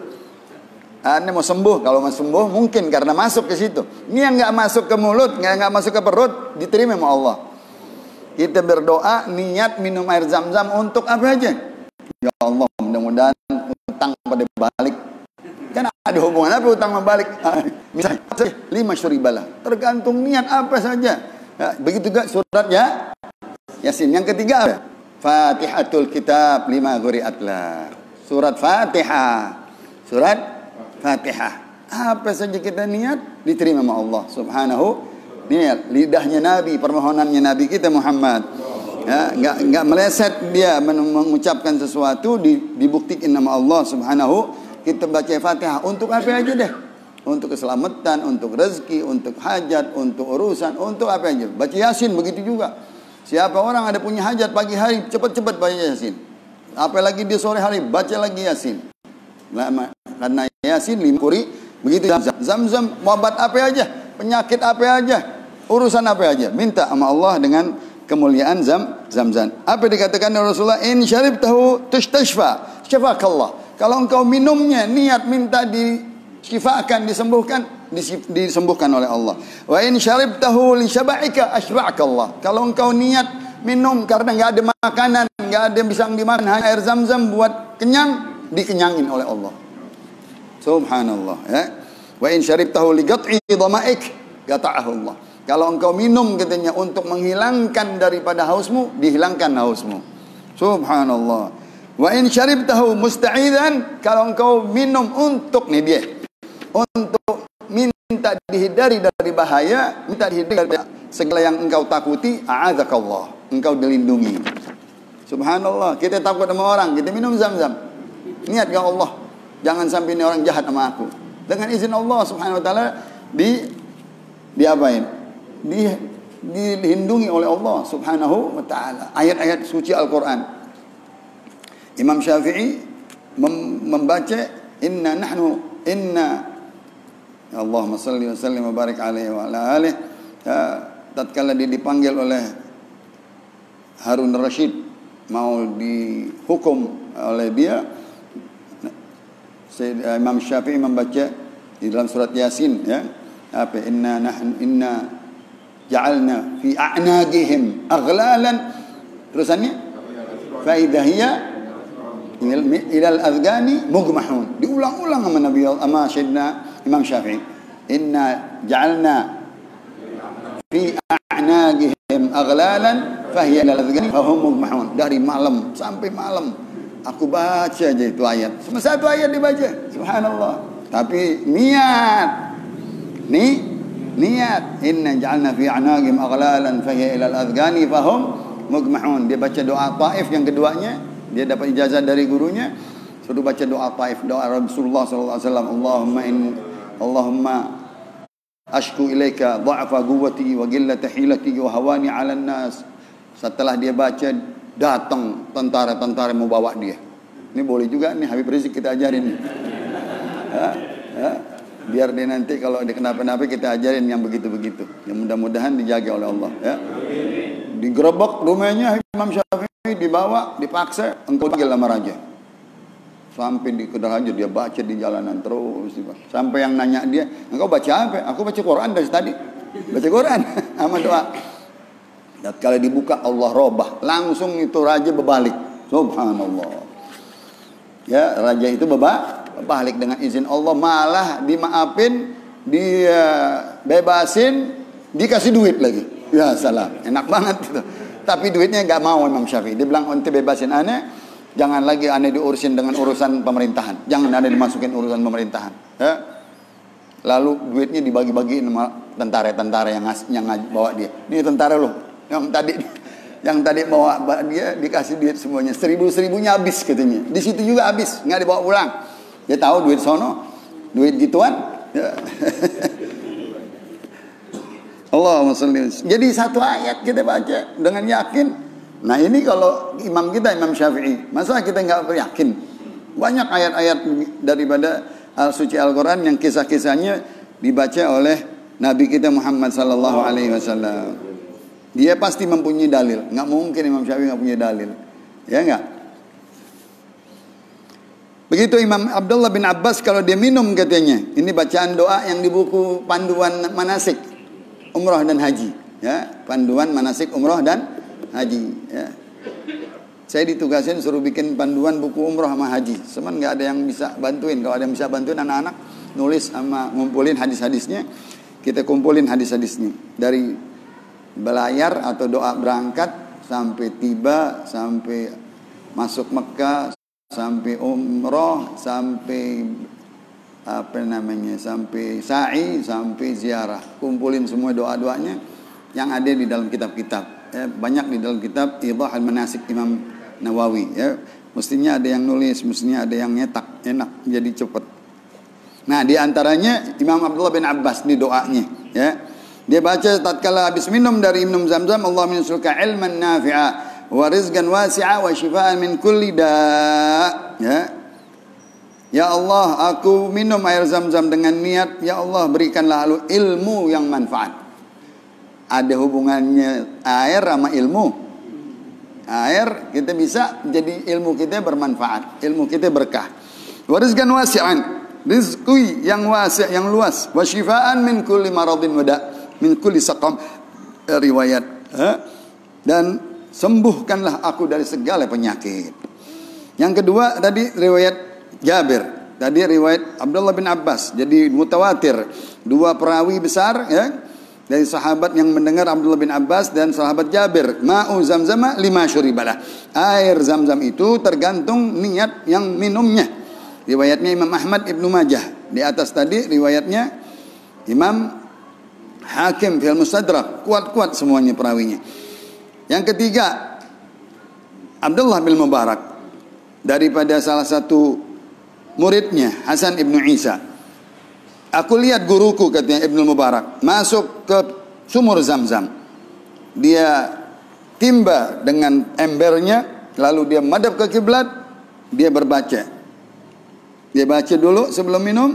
Anda mau sembuh. Kalau mau sembuh mungkin karena masuk ke situ. Ini yang nggak masuk ke mulut, nggak nggak masuk ke perut, diterima sama Allah. Kita berdoa niat minum air zam-zam untuk apa aja? Ya Allah, mudah-mudahan utang pada balik. Kan ada hubungan apa utang membalik? Misalnya lima syuribalah, tergantung niat apa saja. Ya, begitu juga surat ya Yasin. Yang ketiga apa? Fatihatul Kitab lima guri'atlah. Surat Fatihah. Surat Fatihah. Apa saja kita niat diterima sama Allah Subhanahu. Niat lidahnya Nabi, permohonannya Nabi kita Muhammad. Ya, enggak enggak meleset dia mengucapkan sesuatu di, dibuktikan nama Allah Subhanahu. Kita baca Fatihah untuk apa aja deh? Untuk keselamatan, untuk rezeki, untuk hajat, untuk urusan, untuk apa aja. Baca Yasin begitu juga. Siapa orang ada punya hajat pagi hari, cepat-cepat baca Yasin. Apalagi di sore hari baca lagi Yasin. Lama, karena Yasin lima kuri begitu. Zam-zam, zam-zam obat apa aja, penyakit apa aja, urusan apa aja, minta sama Allah dengan kemuliaan zam zam-zam. Apa dikatakan oleh Rasulullah? In syaribtahu tustashfa, syafakallah. Kalau engkau minumnya niat minta disyifakan, disembuhkan, disembuhkan oleh Allah. Wa in syaribtahu li syaba'ika ashba'akallah. Kalau engkau niat minum karena nggak ada makanan, nggak ada yang bisa dimakan, hanya air zam-zam buat kenyang, dikenyangin oleh Allah. Subhanallah ya. Wa in syaribtahu li qat'i dhama'ik qata'ahu Allah. Kalau engkau minum katanya untuk menghilangkan daripada hausmu, dihilangkan hausmu. Subhanallah. Wa in syaribtahu musta'idzan, kalau engkau minum untuk nih dia, untuk minta dihindari dari bahaya, minta dihindari dari segala yang engkau takuti, a'adzakallah, engkau dilindungi. Subhanallah, kita takut sama orang, kita minum zam-zam. Niat ya Allah, jangan sampai ini orang jahat sama aku. Dengan izin Allah Subhanahu wa taala di diapain? Di, dilindungi oleh Allah Subhanahu wa taala. Ayat-ayat suci Al-Qur'an. Imam Syafi'i mem membaca inna nahnu inna Allahumma salli wa sallim wa barik alaihi wa ala alihi. Tatkala dia dipanggil oleh Harun Rashid mau dihukum oleh dia, Imam Syafi'i membaca di dalam surat Yasin, ya, apa inna nahnu inna ja'alna fi a'naqihim aghlalan, terusannya fa idza hiya ilal azgani mugmahun. Diulang-ulang sama Nabi sama Sayyidina Imam Syafi'i, inna ja'alna fi a'naqihim aghlalan fa hiya ilal azgani fa hum mugmahun. Dari malam sampai malam aku baca aja itu ayat, cuma satu ayat dibaca, subhanallah. Tapi niat, nih niat, inna ja'alna fi a'naqihim aghlalan fa hiya ilal azgani fa hum mugmahun. Dia baca doa Taif yang keduanya, dia dapat ijazah dari gurunya, suruh baca doa Taif, doa Rasulullah sallallahu alaihi wasallam, Allahumma in Allahumma ashku ilaika dha'fa quwwati wa qillata hilati wa hawani 'alan nas. Setelah dia baca, datang tentara-tentara mau bawa dia. Ini boleh juga nih Habib Rizik kita ajarin nih. Ya, ya. Biar dia nanti kalau dia kenapa-napa kita ajarin yang begitu-begitu. Yang mudah-mudahan dijaga oleh Allah, ya. Digerebek rumahnya Imam Syafi'i, dibawa, dipaksa, engkau panggil sama raja. Sampai di kedai raja dia baca di jalanan terus, sampai yang nanya dia, engkau baca apa? Aku baca Quran dari tadi. Baca Quran sama doa. Dan kalau dibuka Allah robah, langsung itu raja berbalik. Subhanallah. Ya, raja itu beba, balik dengan izin Allah, malah dimaafin, dia bebasin, dikasih duit lagi. Ya salam, enak banget itu. Tapi duitnya nggak mau Imam Syafi'i. Dia bilang, ente bebasin aneh, jangan lagi aneh diurusin dengan urusan pemerintahan. Jangan aneh dimasukin urusan pemerintahan. Ya. Lalu duitnya dibagi-bagiin sama tentara-tentara yang ngas, yang bawa dia. Ini tentara loh, yang tadi yang tadi bawa dia dikasih duit semuanya, seribu-seribunya habis katanya. Di situ juga habis, nggak dibawa pulang. Dia tahu duit sono, duit gituan. Ya. Allahumma sholli. Jadi satu ayat kita baca dengan yakin. Nah ini kalau imam kita Imam Syafi'i, masa kita nggak yakin? Banyak ayat-ayat daripada al-suci Al-Quran yang kisah-kisahnya dibaca oleh Nabi kita Muhammad sallallahu alaihi wasallam. Dia pasti mempunyai dalil. Nggak mungkin Imam Syafi'i nggak punya dalil. Ya nggak? Begitu Imam Abdullah bin Abbas kalau dia minum katanya. Ini bacaan doa yang di buku panduan manasik umroh dan haji. Ya, panduan manasik umroh dan haji. Ya. Saya ditugasin suruh bikin panduan buku umroh sama haji. Cuman nggak ada yang bisa bantuin. Kalau ada yang bisa bantuin anak-anak nulis sama ngumpulin hadis-hadisnya, kita kumpulin hadis-hadisnya dari belayar atau doa berangkat sampai tiba, sampai masuk Mekah, sampai umroh, sampai apa namanya, sampai sa'i, sampai ziarah. Kumpulin semua doa-doanya yang ada di dalam kitab-kitab. Ya, banyak di dalam kitab Idah al-Manasik Imam Nawawi. Ya, mestinya ada yang nulis, mestinya ada yang nyetak, enak jadi cepat. Nah, di antaranya Imam Abdullah bin Abbas di doanya, ya. Dia baca tatkala habis minum dari minum Zam-Zam, Allahumma insulka ilman nafi'a wa rizqan wasi'a wa shifaan min kulli da'. Ya. Ya Allah, aku minum air Zam-Zam dengan niat, ya Allah berikanlah lalu ilmu yang manfaat. Ada hubungannya air sama ilmu. Air kita bisa jadi ilmu kita bermanfaat, ilmu kita berkah. Wa rizqan wasi'an, rizqi yang wasi', yang luas, wa shifaan min kulli maradin wa da'. Min kulli saqam, riwayat, eh? Dan sembuhkanlah aku dari segala penyakit. Yang kedua tadi riwayat Jabir, tadi riwayat Abdullah bin Abbas, jadi mutawatir, dua perawi besar, ya, dari sahabat yang mendengar Abdullah bin Abbas dan sahabat Jabir. Ma'u zamzama lima syuribalah, air Zam-Zam itu tergantung niat yang minumnya. Riwayatnya Imam Ahmad Ibnu Majah. Di atas tadi riwayatnya Imam Hakim fil Mustadrak, kuat-kuat semuanya perawinya. Yang ketiga Abdullah bin Mubarak, daripada salah satu muridnya Hasan ibnu Isa. aku lihat guruku, katanya Ibnu Mubarak, masuk ke sumur Zam-Zam. Dia timba dengan embernya, lalu dia madhab ke kiblat, dia berbaca. Dia baca dulu sebelum minum.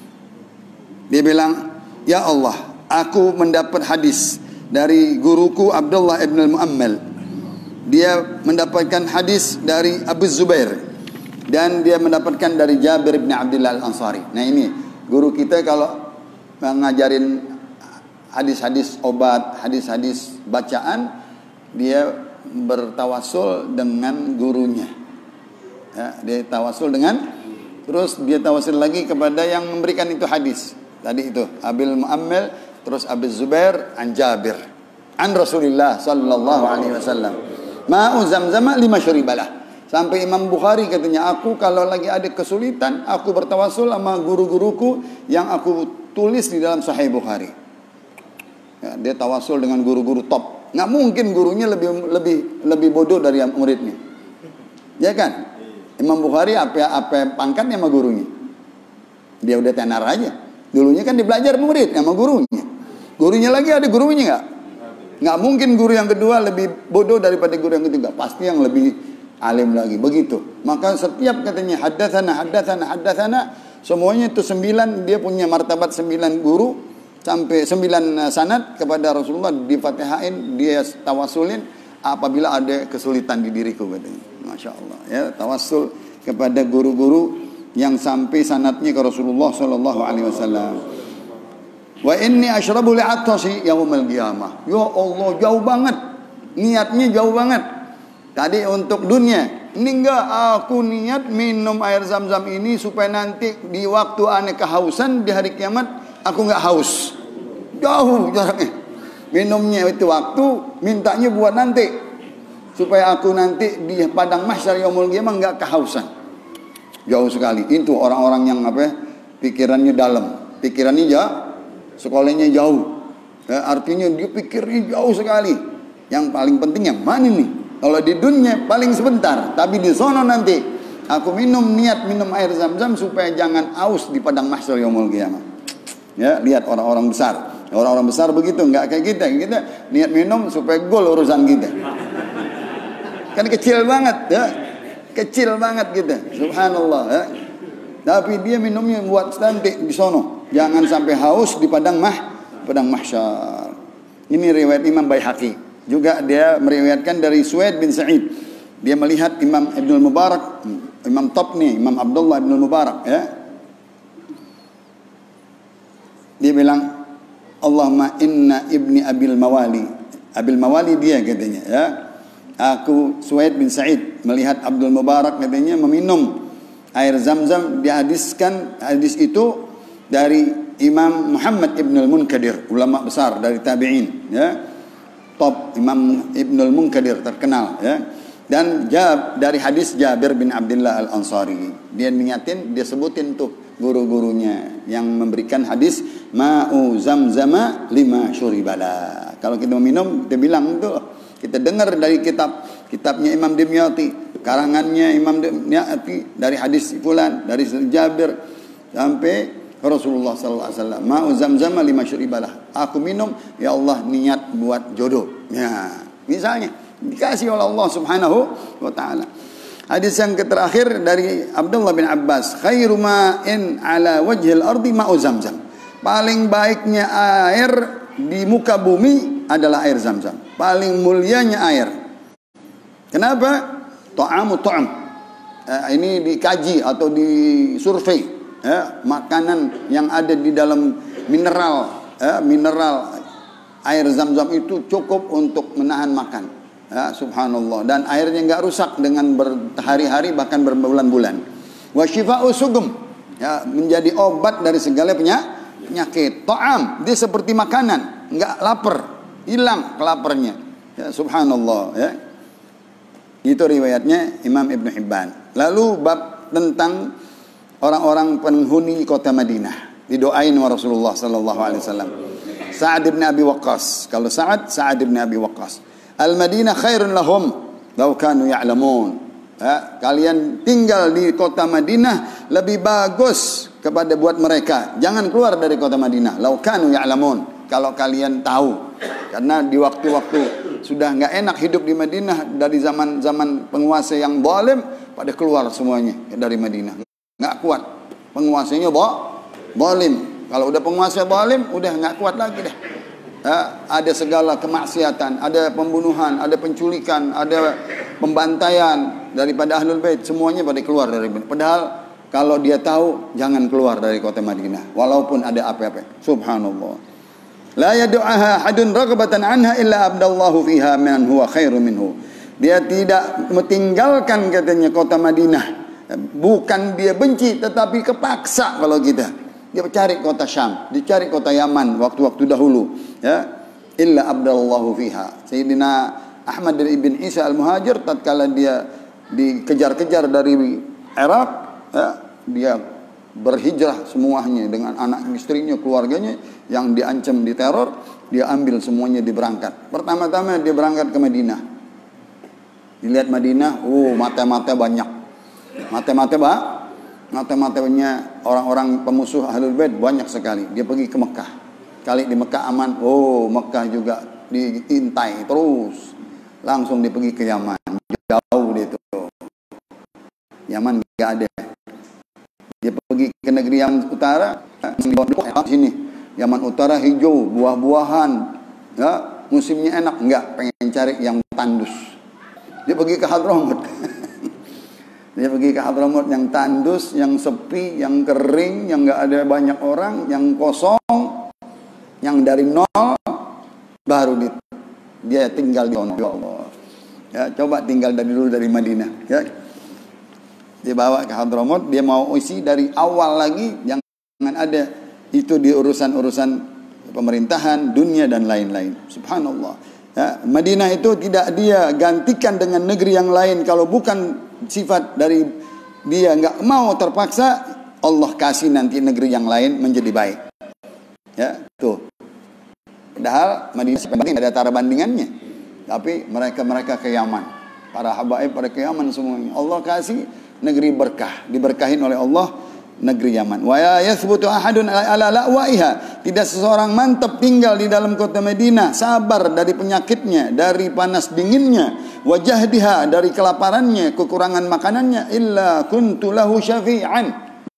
Dia bilang, ya Allah, aku mendapat hadis dari guruku Abdullah ibn al-Mu'ammal. Dia mendapatkan hadis dari Abu Zubair. Dan dia mendapatkan dari Jabir bin Abdullah al-Ansari. Nah ini, guru kita kalau ngajarin hadis-hadis obat, hadis-hadis bacaan, dia bertawasul dengan gurunya. Ya, dia tawasul dengan, terus dia tawasul lagi kepada yang memberikan itu hadis. Tadi itu, Abil Mu'ammal, terus Abu Zubair, an Jabir. An Rasulullah sallallahu alaihi wasallam. Ma'u Zamzam lima syuribalah. Sampai Imam Bukhari katanya, aku kalau lagi ada kesulitan, aku bertawasul sama guru-guruku yang aku tulis di dalam Sahih Bukhari. Ya, dia tawasul dengan guru-guru top. Nggak mungkin gurunya lebih lebih lebih bodoh dari muridnya. Ya kan? Imam Bukhari apa apa pangkatnya sama gurunya. Dia udah tenar aja. Dulunya kan dia belajar murid sama gurunya. Gurunya lagi ada gurunya nggak? Nggak mungkin guru yang kedua lebih bodoh daripada guru yang ketiga. Pasti yang lebih alim lagi, begitu. Maka setiap katanya haddatsana haddatsana haddatsana, semuanya itu sembilan, dia punya martabat sembilan guru sampai sembilan sanad kepada Rasulullah, di-Fatihain, dia tawasulin apabila ada kesulitan di diriku katanya. Masya Allah ya, tawasul kepada guru-guru yang sampai sanadnya ke Rasulullah sallallahu alaihi wasallam. Wa inni asyrabu li'atasi yaumil qiyamah. Ya Allah, jauh banget. Niatnya jauh banget. Tadi untuk dunia, ini enggak, aku niat minum air Zam-Zam ini supaya nanti di waktu aneh kehausan di hari kiamat aku enggak haus. Jauh jaraknya. Minumnya itu waktu, mintanya buat nanti supaya aku nanti di padang mahsyar yaumul qiyamah enggak kehausan. Jauh sekali. Itu orang-orang yang apa? Pikirannya dalam, pikirannya jauh, sekolahnya jauh. Ya, artinya dia pikirnya jauh sekali. Yang paling penting yang mana nih? Kalau di dunia paling sebentar, tapi di sono nanti aku minum, niat minum air Zam-Zam supaya jangan aus di padang mahsyar yaumul qiyamah. Ya, lihat orang-orang besar. Orang-orang besar begitu, enggak kayak kita. Kita niat minum supaya gol urusan kita. Kan kecil banget, ya. Kecil banget kita. Subhanallah, ya. Tapi dia minumnya buat nanti di sono. Jangan sampai haus di padang mah padang mahsyar. Ini riwayat Imam Baihaqi. Juga dia meriwayatkan dari Suwaid bin Sa'id. Dia melihat Imam Ibnu Mubarak, Imam top nih, Imam Abdullah Ibnu Mubarak, ya. Dia bilang, Allahumma inna ibni abil mawali. Abil mawali dia katanya, ya. Aku Suwaid bin Sa'id melihat Abdul Mubarak katanya meminum air Zam-Zam. Dihadiskan hadis itu dari Imam Muhammad Ibnul Munkadir, ulama besar dari tabi'in, ya. Top Imam Ibnul Munkadir terkenal, ya. Dan jab, dari hadis Jabir bin Abdullah al-Ansari, dia niatin, dia sebutin tuh guru-gurunya yang memberikan hadis ma'u zamzama lima syuribala. Kalau kita minum, dia bilang tuh, kita dengar dari kitab kitabnya Imam Dimyati, karangannya Imam Dimyati, dari hadis fulan, dari Jabir sampai Rasulullah sallallahu alaihi wasallam, ma'u zamzama lima syuribalah. Aku minum, ya Allah, niat buat jodoh. Ya, misalnya dikasih oleh Allah Subhanahu wa taala. Hadis yang terakhir dari Abdullah bin Abbas, khairu ma'in ala wajhil ardi ma'u Zamzam. Paling baiknya air di muka bumi adalah air Zam-Zam. Paling mulianya air. Kenapa? Ta'amu ta'am. Eh, ini dikaji atau disurvei. Ya, makanan yang ada di dalam mineral, ya, mineral air Zam-Zam itu cukup untuk menahan makan. Ya, subhanallah. Dan airnya nggak rusak dengan berhari-hari bahkan berbulan-bulan. Wa syifa'u sugum, ya, menjadi obat dari segala penyakit. Ta'am, dia seperti makanan, nggak lapar, hilang kelaparannya. Ya, subhanallah. Ya. Itu riwayatnya Imam Ibnu Hibban. Lalu bab tentang orang-orang penghuni kota Madinah didoain oleh Rasulullah sallallahu alaihi wasallam. Sa'ad bin Abi Waqqas. Kalau Sa'ad, Sa'ad bin Abi Waqqas. Al-Madinah khairun lahum law kanu ya'lamun. Ya, kalian tinggal di kota Madinah lebih bagus kepada buat mereka, jangan keluar dari kota Madinah. Lau kanu ya'lamun, kalau kalian tahu. Karena di waktu-waktu sudah nggak enak hidup di Madinah, dari zaman-zaman penguasa yang zalim, pada keluar semuanya dari Madinah. Nggak kuat, penguasanya bo, zalim. Kalau udah penguasa zalim, udah nggak kuat lagi deh. Ya, ada segala kemaksiatan, ada pembunuhan, ada penculikan, ada pembantaian daripada Ahlul Bait, semuanya pada keluar dari Madinah. Padahal kalau dia tahu, jangan keluar dari kota Madinah, walaupun ada apa-apa. Subhanallah. La yadu'aha hadun raghbatan anha illa abdallahu fiha man huwa khairu minhu. Dia tidak meninggalkan katanya kota Madinah, bukan dia benci, tetapi kepaksa kalau kita. Dia cari kota Syam, dia cari kota Yaman waktu-waktu dahulu, ya. Illa abdallahu fiha. Sayyidina Ahmad bin Isa al-Muhajir tatkala dia dikejar-kejar dari Irak, ya, dia berhijrah semuanya dengan anak istrinya, keluarganya yang diancam diteror, dia ambil semuanya, diberangkat. Pertama-tama dia berangkat ke Madinah. Dilihat Madinah, oh mata-mata banyak. Mata-mata bah, mata-matanya orang-orang pemusuh Ahlul Bait banyak sekali. Dia pergi ke Mekah. Kali di Mekah aman, oh Mekah juga diintai terus. Langsung dia pergi ke Yaman. Jauh dia tuh. Yaman enggak ada. Dia pergi ke negeri Yaman Utara, di sini. Yaman Utara hijau, buah-buahan, ya, musimnya enak. Enggak, pengen cari yang tandus. Dia pergi ke Hadramut. Dia pergi ke Hadramut yang tandus, yang sepi, yang kering, yang enggak ada banyak orang, yang kosong, yang dari nol, baru dia, dia tinggal di sana. Ya Allah. Ya, coba tinggal dari dulu dari Madinah, ya. Dia bawa ke Hadramut, dia mau isi dari awal lagi, jangan ada itu di urusan-urusan pemerintahan, dunia dan lain-lain. Subhanallah. Ya, Madinah itu tidak dia gantikan dengan negeri yang lain. Kalau bukan sifat dari dia nggak mau terpaksa, Allah kasih nanti negeri yang lain menjadi baik. Ya, tuh. Padahal Madinah sebenarnya ada tara bandingannya. Tapi mereka-mereka ke Yaman. Para habaib pada ke Yaman semuanya. Allah kasih negeri berkah, diberkahin oleh Allah negeri Yaman. Wa yathbutu ahadun ala la'waiha. Tidak seseorang mantap tinggal di dalam kota Madinah, sabar dari penyakitnya, dari panas dinginnya, wajahdiha dari kelaparannya, kekurangan makanannya, illa kuntu lahu syafi'an.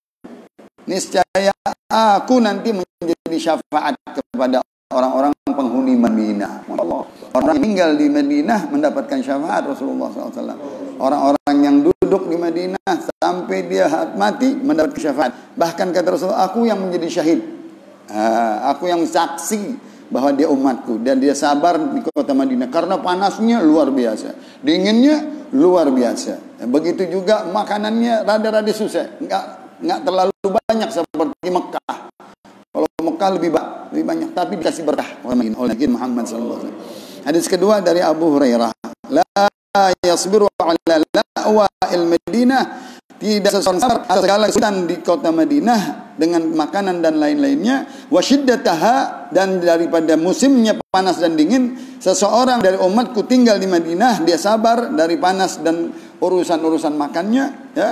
Niscaya aku nanti menjadi syafaat kepada orang-orang penghuni Madinah. Allah. Orang yang tinggal di Madinah mendapatkan syafaat Rasulullah shallallahu alaihi wasallam. Orang-orang yang duduk di Madinah sampai dia mati mendapat syafaat. Bahkan kata Rasulullah, aku yang menjadi syahid. Ha, aku yang saksi bahwa dia umatku. Dan dia sabar di kota Madinah. Karena panasnya luar biasa. Dinginnya luar biasa. Begitu juga makanannya rada-rada susah. Enggak, enggak terlalu banyak seperti Mekah. Kalau Mekah lebih, lebih banyak. Tapi dikasih berkah oleh Nabi Muhammad shallallahu alaihi wasallam. Hadis kedua dari Abu Hurairah. La yasbiru ala la'wa'il Madinah. Tidak seseorang segala kesulitan di kota Madinah dengan makanan dan lain-lainnya. Wa syiddataha, dan daripada musimnya panas dan dingin, seseorang dari umatku tinggal di Madinah, dia sabar dari panas dan urusan-urusan makannya, ya.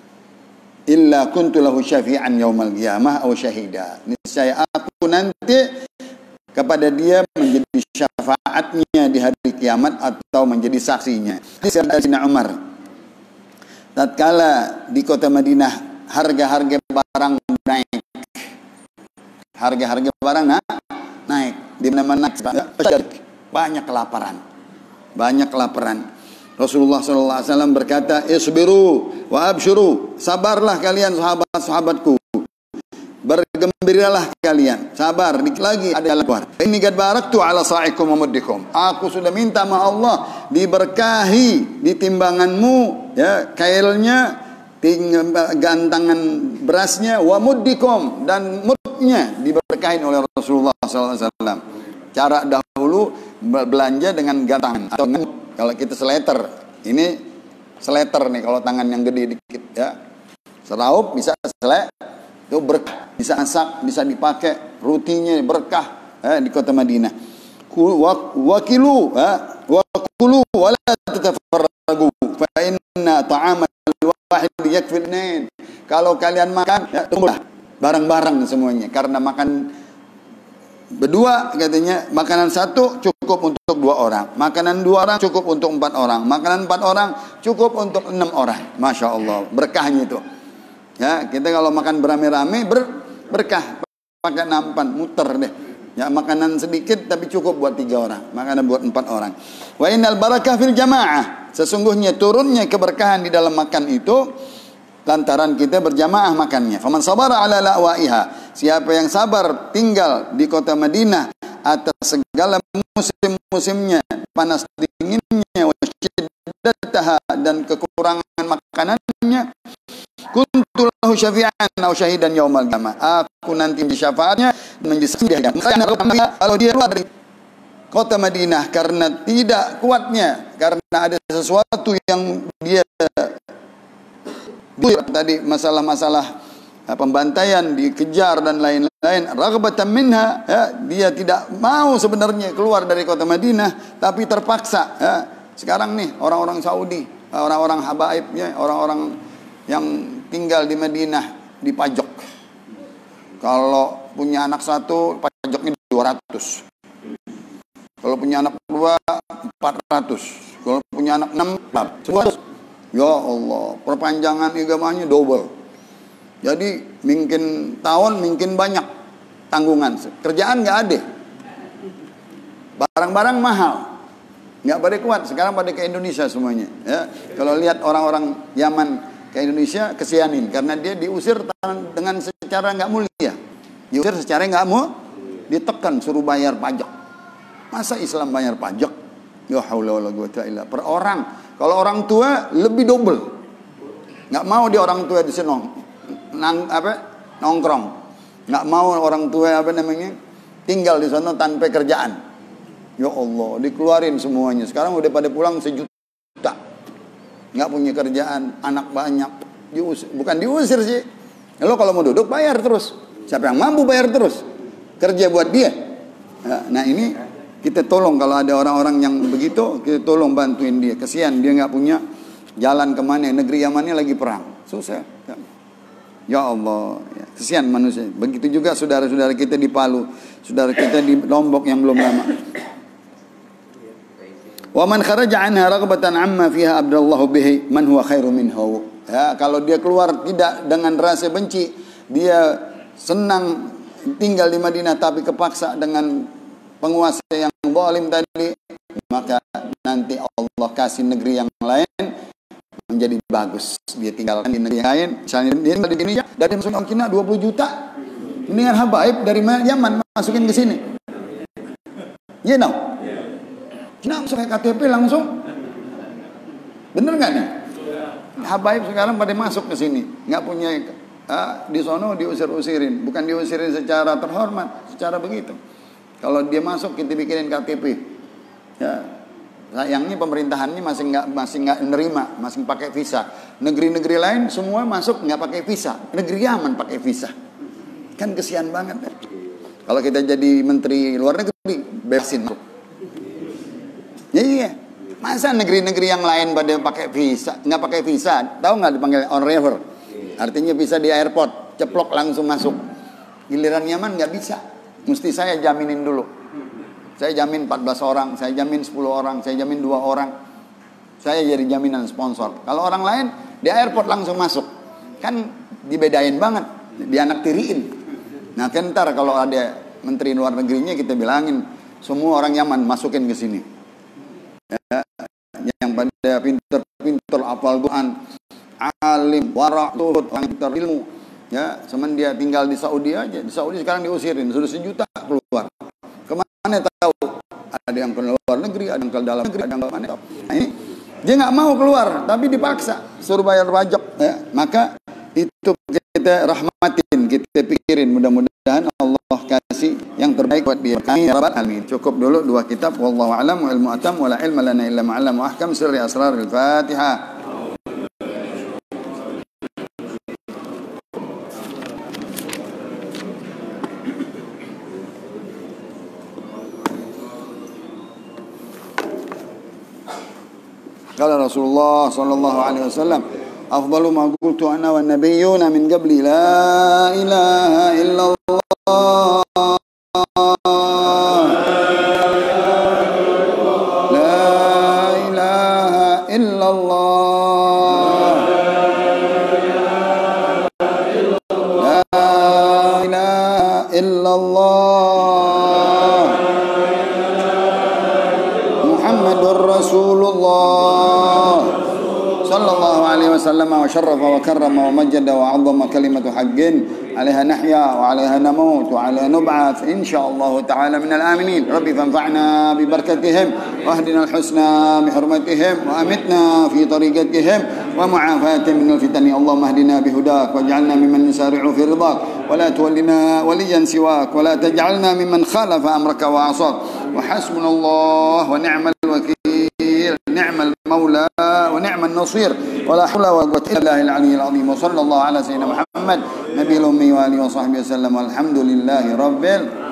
Illa kuntu lahu syafi'an yaumal qiyamah aw syahida. Niscaya aku nanti kepada dia menjadi syafaatnya di hari kiamat atau menjadi saksinya. Hadis dari Sayyidina Umar. Tatkala di kota Madinah harga-harga barang naik. Harga-harga barang nah, naik. Di mana-mana banyak kelaparan. Banyak kelaparan. Rasulullah shallallahu alaihi wasallam berkata, "Isbiru wa absyuru." Sabarlah kalian sahabat-sahabatku. Bergembiralah kalian, sabar. Dikit lagi ada keluar. Ini qad baraktu ala sa'ikum wa muddikum. Aku sudah minta sama Allah diberkahi di timbanganmu, ya, kailnya, gantangan berasnya, wa muddikum, dan mudnya diberkahin oleh Rasulullah shallallahu alaihi wasallam. Cara dahulu belanja dengan gantangan atau dengan, kalau kita seleter, ini seleter nih kalau tangan yang gede dikit, ya. Seraup bisa selek. Itu berkah, bisa masak, bisa dipakai, rutinya berkah, eh, di kota Madinah. Wakilu, wakulu, wala tatafarragu, fa inna ta'amal wahid yakfi ithnain. Kalau kalian makan, ya, tunggulah. bareng-bareng semuanya. Karena makan berdua katanya, makanan satu cukup untuk dua orang, makanan dua orang cukup untuk empat orang, makanan empat orang cukup untuk enam orang. Masya Allah, berkahnya itu. Ya, kita kalau makan beramai-ramai ber, berkah, pakai nampan, muter deh. Ya, makanan sedikit tapi cukup buat tiga orang, makanan buat empat orang. Wa innal barakah fil jamaah. Sesungguhnya turunnya keberkahan di dalam makan itu lantaran kita berjamaah makannya. Faman sabara ala la'waiha. Siapa yang sabar tinggal di kota Madinah atas segala musim-musimnya, panas dinginnya, wa syiddataha, dan kekurangan makanannya, kuntu lahu syafi'an aw syahidan yaumal qiyamah. Aku nanti menjadi syafaatnya dan menjadi saksi dia. Kalau dia keluar dari kota Madinah karena tidak kuatnya, karena ada sesuatu yang dia tadi, masalah-masalah pembantaian, dikejar dan lain-lain, raghbatan minha, ya, dia tidak mau sebenarnya keluar dari kota Madinah tapi terpaksa. Ya. Sekarang nih orang-orang Saudi, orang-orang habaib, ya, orang-orang yang tinggal di Madinah dipajak. Kalau punya anak satu pajaknya dua ratus. Kalau punya anak dua empat ratus. Kalau punya anak enam ratus. Ya Allah, perpanjangan agamanya double. Jadi mungkin tahun mungkin banyak tanggungan. Kerjaan nggak ada. Barang-barang mahal. Nggak pada kuat. Sekarang pada ke Indonesia semuanya. Ya, kalau lihat orang-orang Yaman ke Indonesia, kesianin karena dia diusir dengan secara nggak mulia. Diusir secara nggak mau, ditekan suruh bayar pajak. Masa Islam bayar pajak? Ya haula wala quwata illa per orang. Kalau orang tua lebih double. Nggak mau dia orang tua di sini nang apa nongkrong. Nggak mau orang tua apa namanya tinggal di sana tanpa kerjaan. Ya Allah, dikeluarin semuanya. Sekarang udah pada pulang sejuta. Nggak punya kerjaan, anak banyak. Diusir. Bukan diusir sih. Lo kalau mau duduk bayar terus. Siapa yang mampu bayar terus? Kerja buat dia. Nah ini kita tolong kalau ada orang-orang yang begitu, kita tolong bantuin dia. Kesian dia nggak punya jalan kemana. Negeri Yamannya lagi perang, susah. Ya Allah, ya, kesian manusia. Begitu juga saudara-saudara kita di Palu, saudara kita di Lombok yang belum lama. Wa man kharaja anha raghbatan amma fiha abdallahu bihi man huwa khairu minhu. Ya, kalau dia keluar tidak dengan rasa benci, dia senang tinggal di Madinah tapi kepaksa dengan penguasa yang zalim tadi, maka nanti Allah kasih negeri yang lain menjadi bagus. Dia tinggalkan di negeri lain, misalnya dia tinggal di Indonesia, dari masuk ke Cina dua puluh juta, mendingan habaib dari Yaman masukin ke sini. You know? Cina masuk K T P langsung. Bener nggak nih? Habaib sekarang pada masuk ke sini, nggak punya, ah, di sono diusir-usirin, bukan diusirin secara terhormat, secara begitu. Kalau dia masuk kita bikinin K T P. Ya, sayangnya pemerintahannya masih nggak masih nggak menerima, masih pakai visa. Negeri-negeri lain semua masuk nggak pakai visa. Negeri Yaman pakai visa. Kan kesian banget. Ya. Kalau kita jadi menteri luar negeri bebasin. Ya, iya. Masa negeri-negeri yang lain pada pakai visa, nggak pakai visa? Tahu nggak dipanggil on arrival? Artinya bisa di airport, ceplok langsung masuk. Giliran Yaman nggak bisa. Mesti saya jaminin dulu. Saya jamin empat belas orang, saya jamin sepuluh orang, saya jamin dua orang. Saya jadi jaminan sponsor. Kalau orang lain di airport langsung masuk. Kan dibedain banget, dianaktiriin. Nah, kan ntar kalau ada menteri luar negerinya kita bilangin semua orang Yaman masukin ke sini. Ya, yang pada pinter-pinter hafal Quran, alim, wara', tuhud, orang pintar ilmu. Ya, semen dia tinggal di Saudi aja. Di Saudi sekarang diusirin, sudah sejuta keluar. Kemana tahu? Ada yang ke luar negeri, ada yang ke dalam negeri, ada yang ke mana tahu. Nah, ini dia nggak mau keluar, tapi dipaksa, suruh bayar pajak. Ya, maka itu kita rahmatin, kita pikirin. Mudah-mudahan Allah kasih yang terbaik buat dia. Amin ya rabbal alamin. Cukup dulu dua kitab. Wallahu a'lam wa ilmu atam wa la ilma lana illa ma'allam wa ahkam sirri asraril Fatihah. Kala Rasulullah sallallahu alaihi wasallam, أفضل ما قلت أنا والنبيون من قبلي لا إله إلا الله لا إله إلا الله لا إله إلا الله محمد رسول الله صلى الله عليه وسلم وشرف وكرم ومجد وعظم كلمة حق عليها نحيا وعليها نموت وعليها نبعث إن شاء الله تعالى من الآمنين. ربي فانفعنا ببركتهم واهدنا الحسنى بحرمتهم وأمتنا في طريقتهم ومعافاتهم من الفتن. اللهم اهدنا بهداك واجعلنا ممن يسارع في رضاك ولا تولنا وليا سواك ولا تجعلنا ممن خالف أمرك وعصاك. وحسبنا الله ونعم الوكيل نعم المولى ونعم النصير ولا حول ولا قوة إلا بالله العلي العظيم. وصلى الله على سيدنا محمد نبي الأمي وآله وصحبه وسلم والحمد لله رب العالمين.